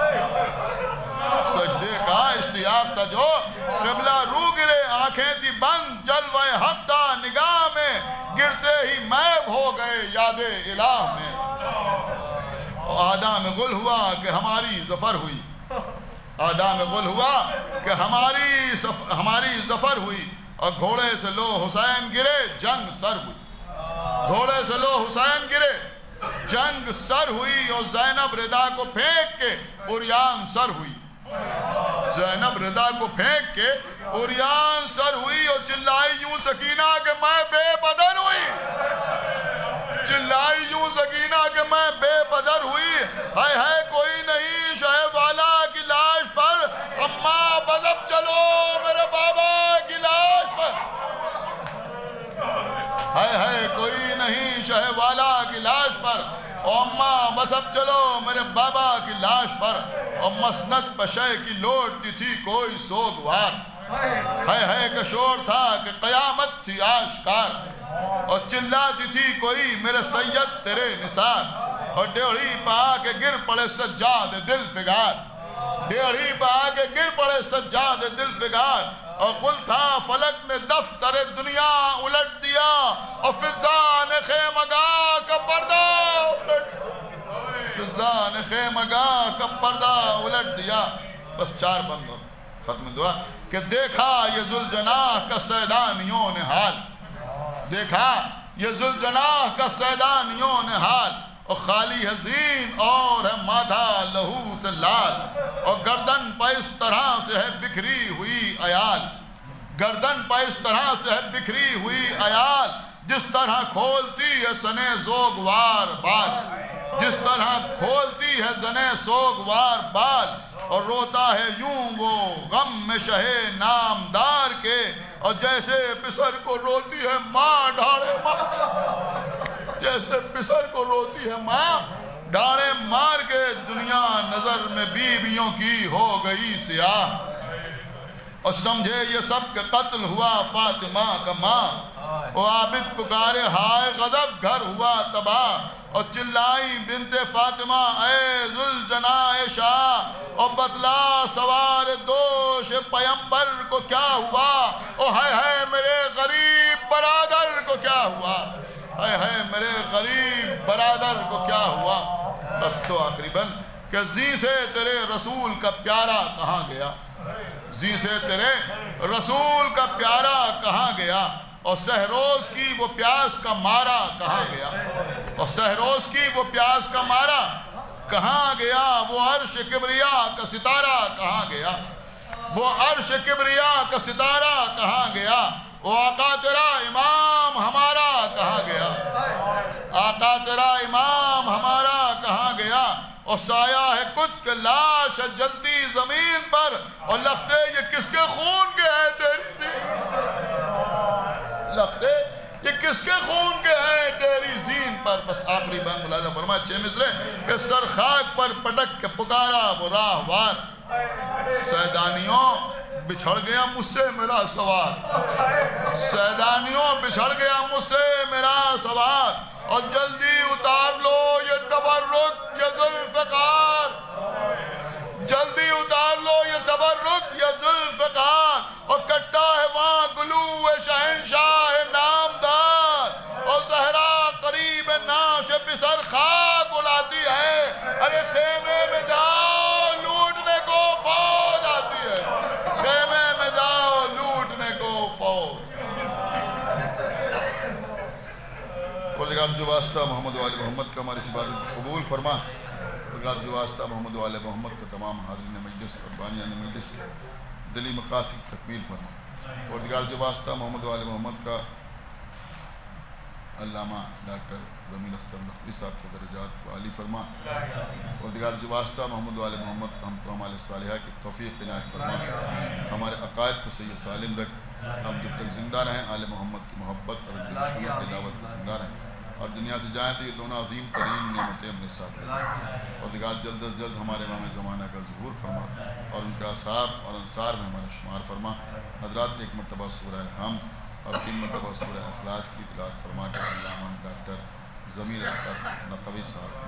سجدے کا اشتیاق تھا جو قبلہ رو گرے، آنکھیں تھی بند جلوہ حق تھا نگاہ میں، گرتے ہی میب ہو گئے یاد الہ میں، آدھا میں غل ہوا کہ ہماری ظفر ہوئی، آدھا میں غل ہوا کہ ہماری ظفر ہوئی، اور گھوڑے سے لو حسین گرے جنگ سر ہوئی، گھوڑے سے لو حسین گرے جنگ سر ہوئی، اور زینب رضا کو پھینک کے عریان سر ہوئی، زینب رضا کو پھینک کے عریان سر ہوئی، اور چلائی یوں سکینہ کہ میں بے بدن ہوئی، چلائی یوں سکینہ کہ میں بے بدر ہوئی، ہے کوئی نہیں شہ والا کی لاش پر، اماں بزب چلو میرے بابا کی لاش پر، ہے کوئی نہیں شہ والا کی لاش پر، اماں بزب چلو میرے بابا کی لاش پر، اور مسند پشے کی لوٹتی تھی کوئی سوگوار، ہے کہ شور تھا کہ قیامت تھی آشکار، اور چلاتی تھی کوئی میرے سید تیرے نثار، اور ڈیڑھی پا کے گر پڑے سجاد دل فگار، ڈیڑھی پا کے گر پڑے سجاد دل فگار، اور قل تھا فلک نے دفتر دنیا الٹ دیا، اور فضا نے خیمگاہ کا پردہ الٹ دیا، فضا نے خیمگاہ کا پردہ الٹ دیا۔ بس چار بند ہو ختم دعا کہ دیکھا یہ ذوالجناح کا سیدانیوں نے حال، دیکھا یہ ذوالجناح کا سیدانیوں نے حال، اور خالی حزین اور ہے مادھا لہو سے لال، اور گردن پہ اس طرح سے ہے بکھری ہوئی عیال، گردن پہ اس طرح سے ہے بکھری ہوئی عیال، جس طرح کھولتی ہے سنے سوگوار بال، جس طرح کھولتی ہے زنے سوگوار بال، اور روتا ہے یوں وہ غم میں شہے نامدار کے، اور جیسے پسر کو روتی ہے ماں ڈھاڑے ماں، جیسے پسر کو روتی ہے ماں ڈھاڑے مار کے، دنیا نظر میں بیویوں کی ہو گئی سیاہ، اور سمجھے یہ سب کہ قتل ہوا فاطمہ کا ماں، وہ عابد پکارے ہائے غضب گھر ہوا تباہ، اور چلائی بنت فاطمہ اے ذوالجناح شاہ، اور بتلا سوار دوش پیمبر کو کیا ہوا، او ہائے میرے غریب برادر کو کیا ہوا، ہائے میرے غریب برادر کو کیا ہوا۔ بس تو آخری بند کہ زی سے تیرے رسول کا پیارا کہاں گیا، زی سے تیرے رسول کا پیارا کہاں گیا، اور سہروز کی وہ پیاس کا مارا کہاں گیا، اور سہروز کی وہ پیاس کا مارا کہاں گیا، وہ عرش کبریا کا ستارہ کہاں گیا، وہ عرش کبریا کا ستارہ کہاں گیا، وہ آقا تیرا امام ہمارا کہاں گیا، آقا تیرا امام ہمارا کہاں گیا، اور سایہ ہے کچھ کہ لاش ہے جلتی زمین پر، اور لختے یہ کس کے خون کے ہیں تیری زین، لختے یہ کس کے خون کے ہیں تیری زین پر۔ بس آخری بند ملاحظہ فرمائے 6 مصرے کہ سر خاک پر پٹک کے پکارا وہ راہوار، سیدانیوں بچھڑ گیا مجھ سے میرا سوار، سیدانیوں بچھڑ گیا مجھ سے میرا سوار، اور جلدی اتار لو یہ تبرک یہ ذوالفقار، جلدی اتار لو یہ تبرک یہ ذوالفقار، اور کٹا ہے وہاں گلو شہنشاہ نامدار، اور زہرا قریب ناش پسر خاک اڑاتی ہے، ارے خیمے میں جاؤ لوٹنے کو فوج آتی ہے، خیمے میں جاؤ لوٹنے کو فوج۔ پروردگار جو واسطہ محمد و آل محمد کا ہماری اس عبادت قبول فرما، پروردگار جو واسطہ محمد و آل محمد کا تمام حاضرین مجلس اور بانیان مجلس دلی مقاصد تکمیل فرما، پروردگار جو واسطہ محمد و آل محمد کا علامہ ڈاکٹر ضمیر اختر نقوی صاحب کے درجات کو عالی فرما، پروردگار جو واسطہ محمد و آل محمد کا ہم کو اعمال صالحہ کی توفیق عنایت فرما، ہمارے عقائد کو صحیح سالم رکھ، ہم جب تک زندہ رہیں آل محمد کی محبت اور دشمنوں کی دعوت میں زندہ رہیں، اور دنیا سے جائیں تو یہ دونوں عظیم ترین نعمتیں اپنے ساتھ رہیں، پروردگار جلد از جلد ہمارے امام زمانہ کا ظہور فرما، اور ان کے اصحاب اور انصار میں ہمارا شمار فرما۔ حضرات ایک مرتبہ سورہ حمد اور 3 مرتبہ سورہ اخلاص کی تلاوت فرما کر علامہ ڈاکٹر ضمیر اختر نقوی صاحب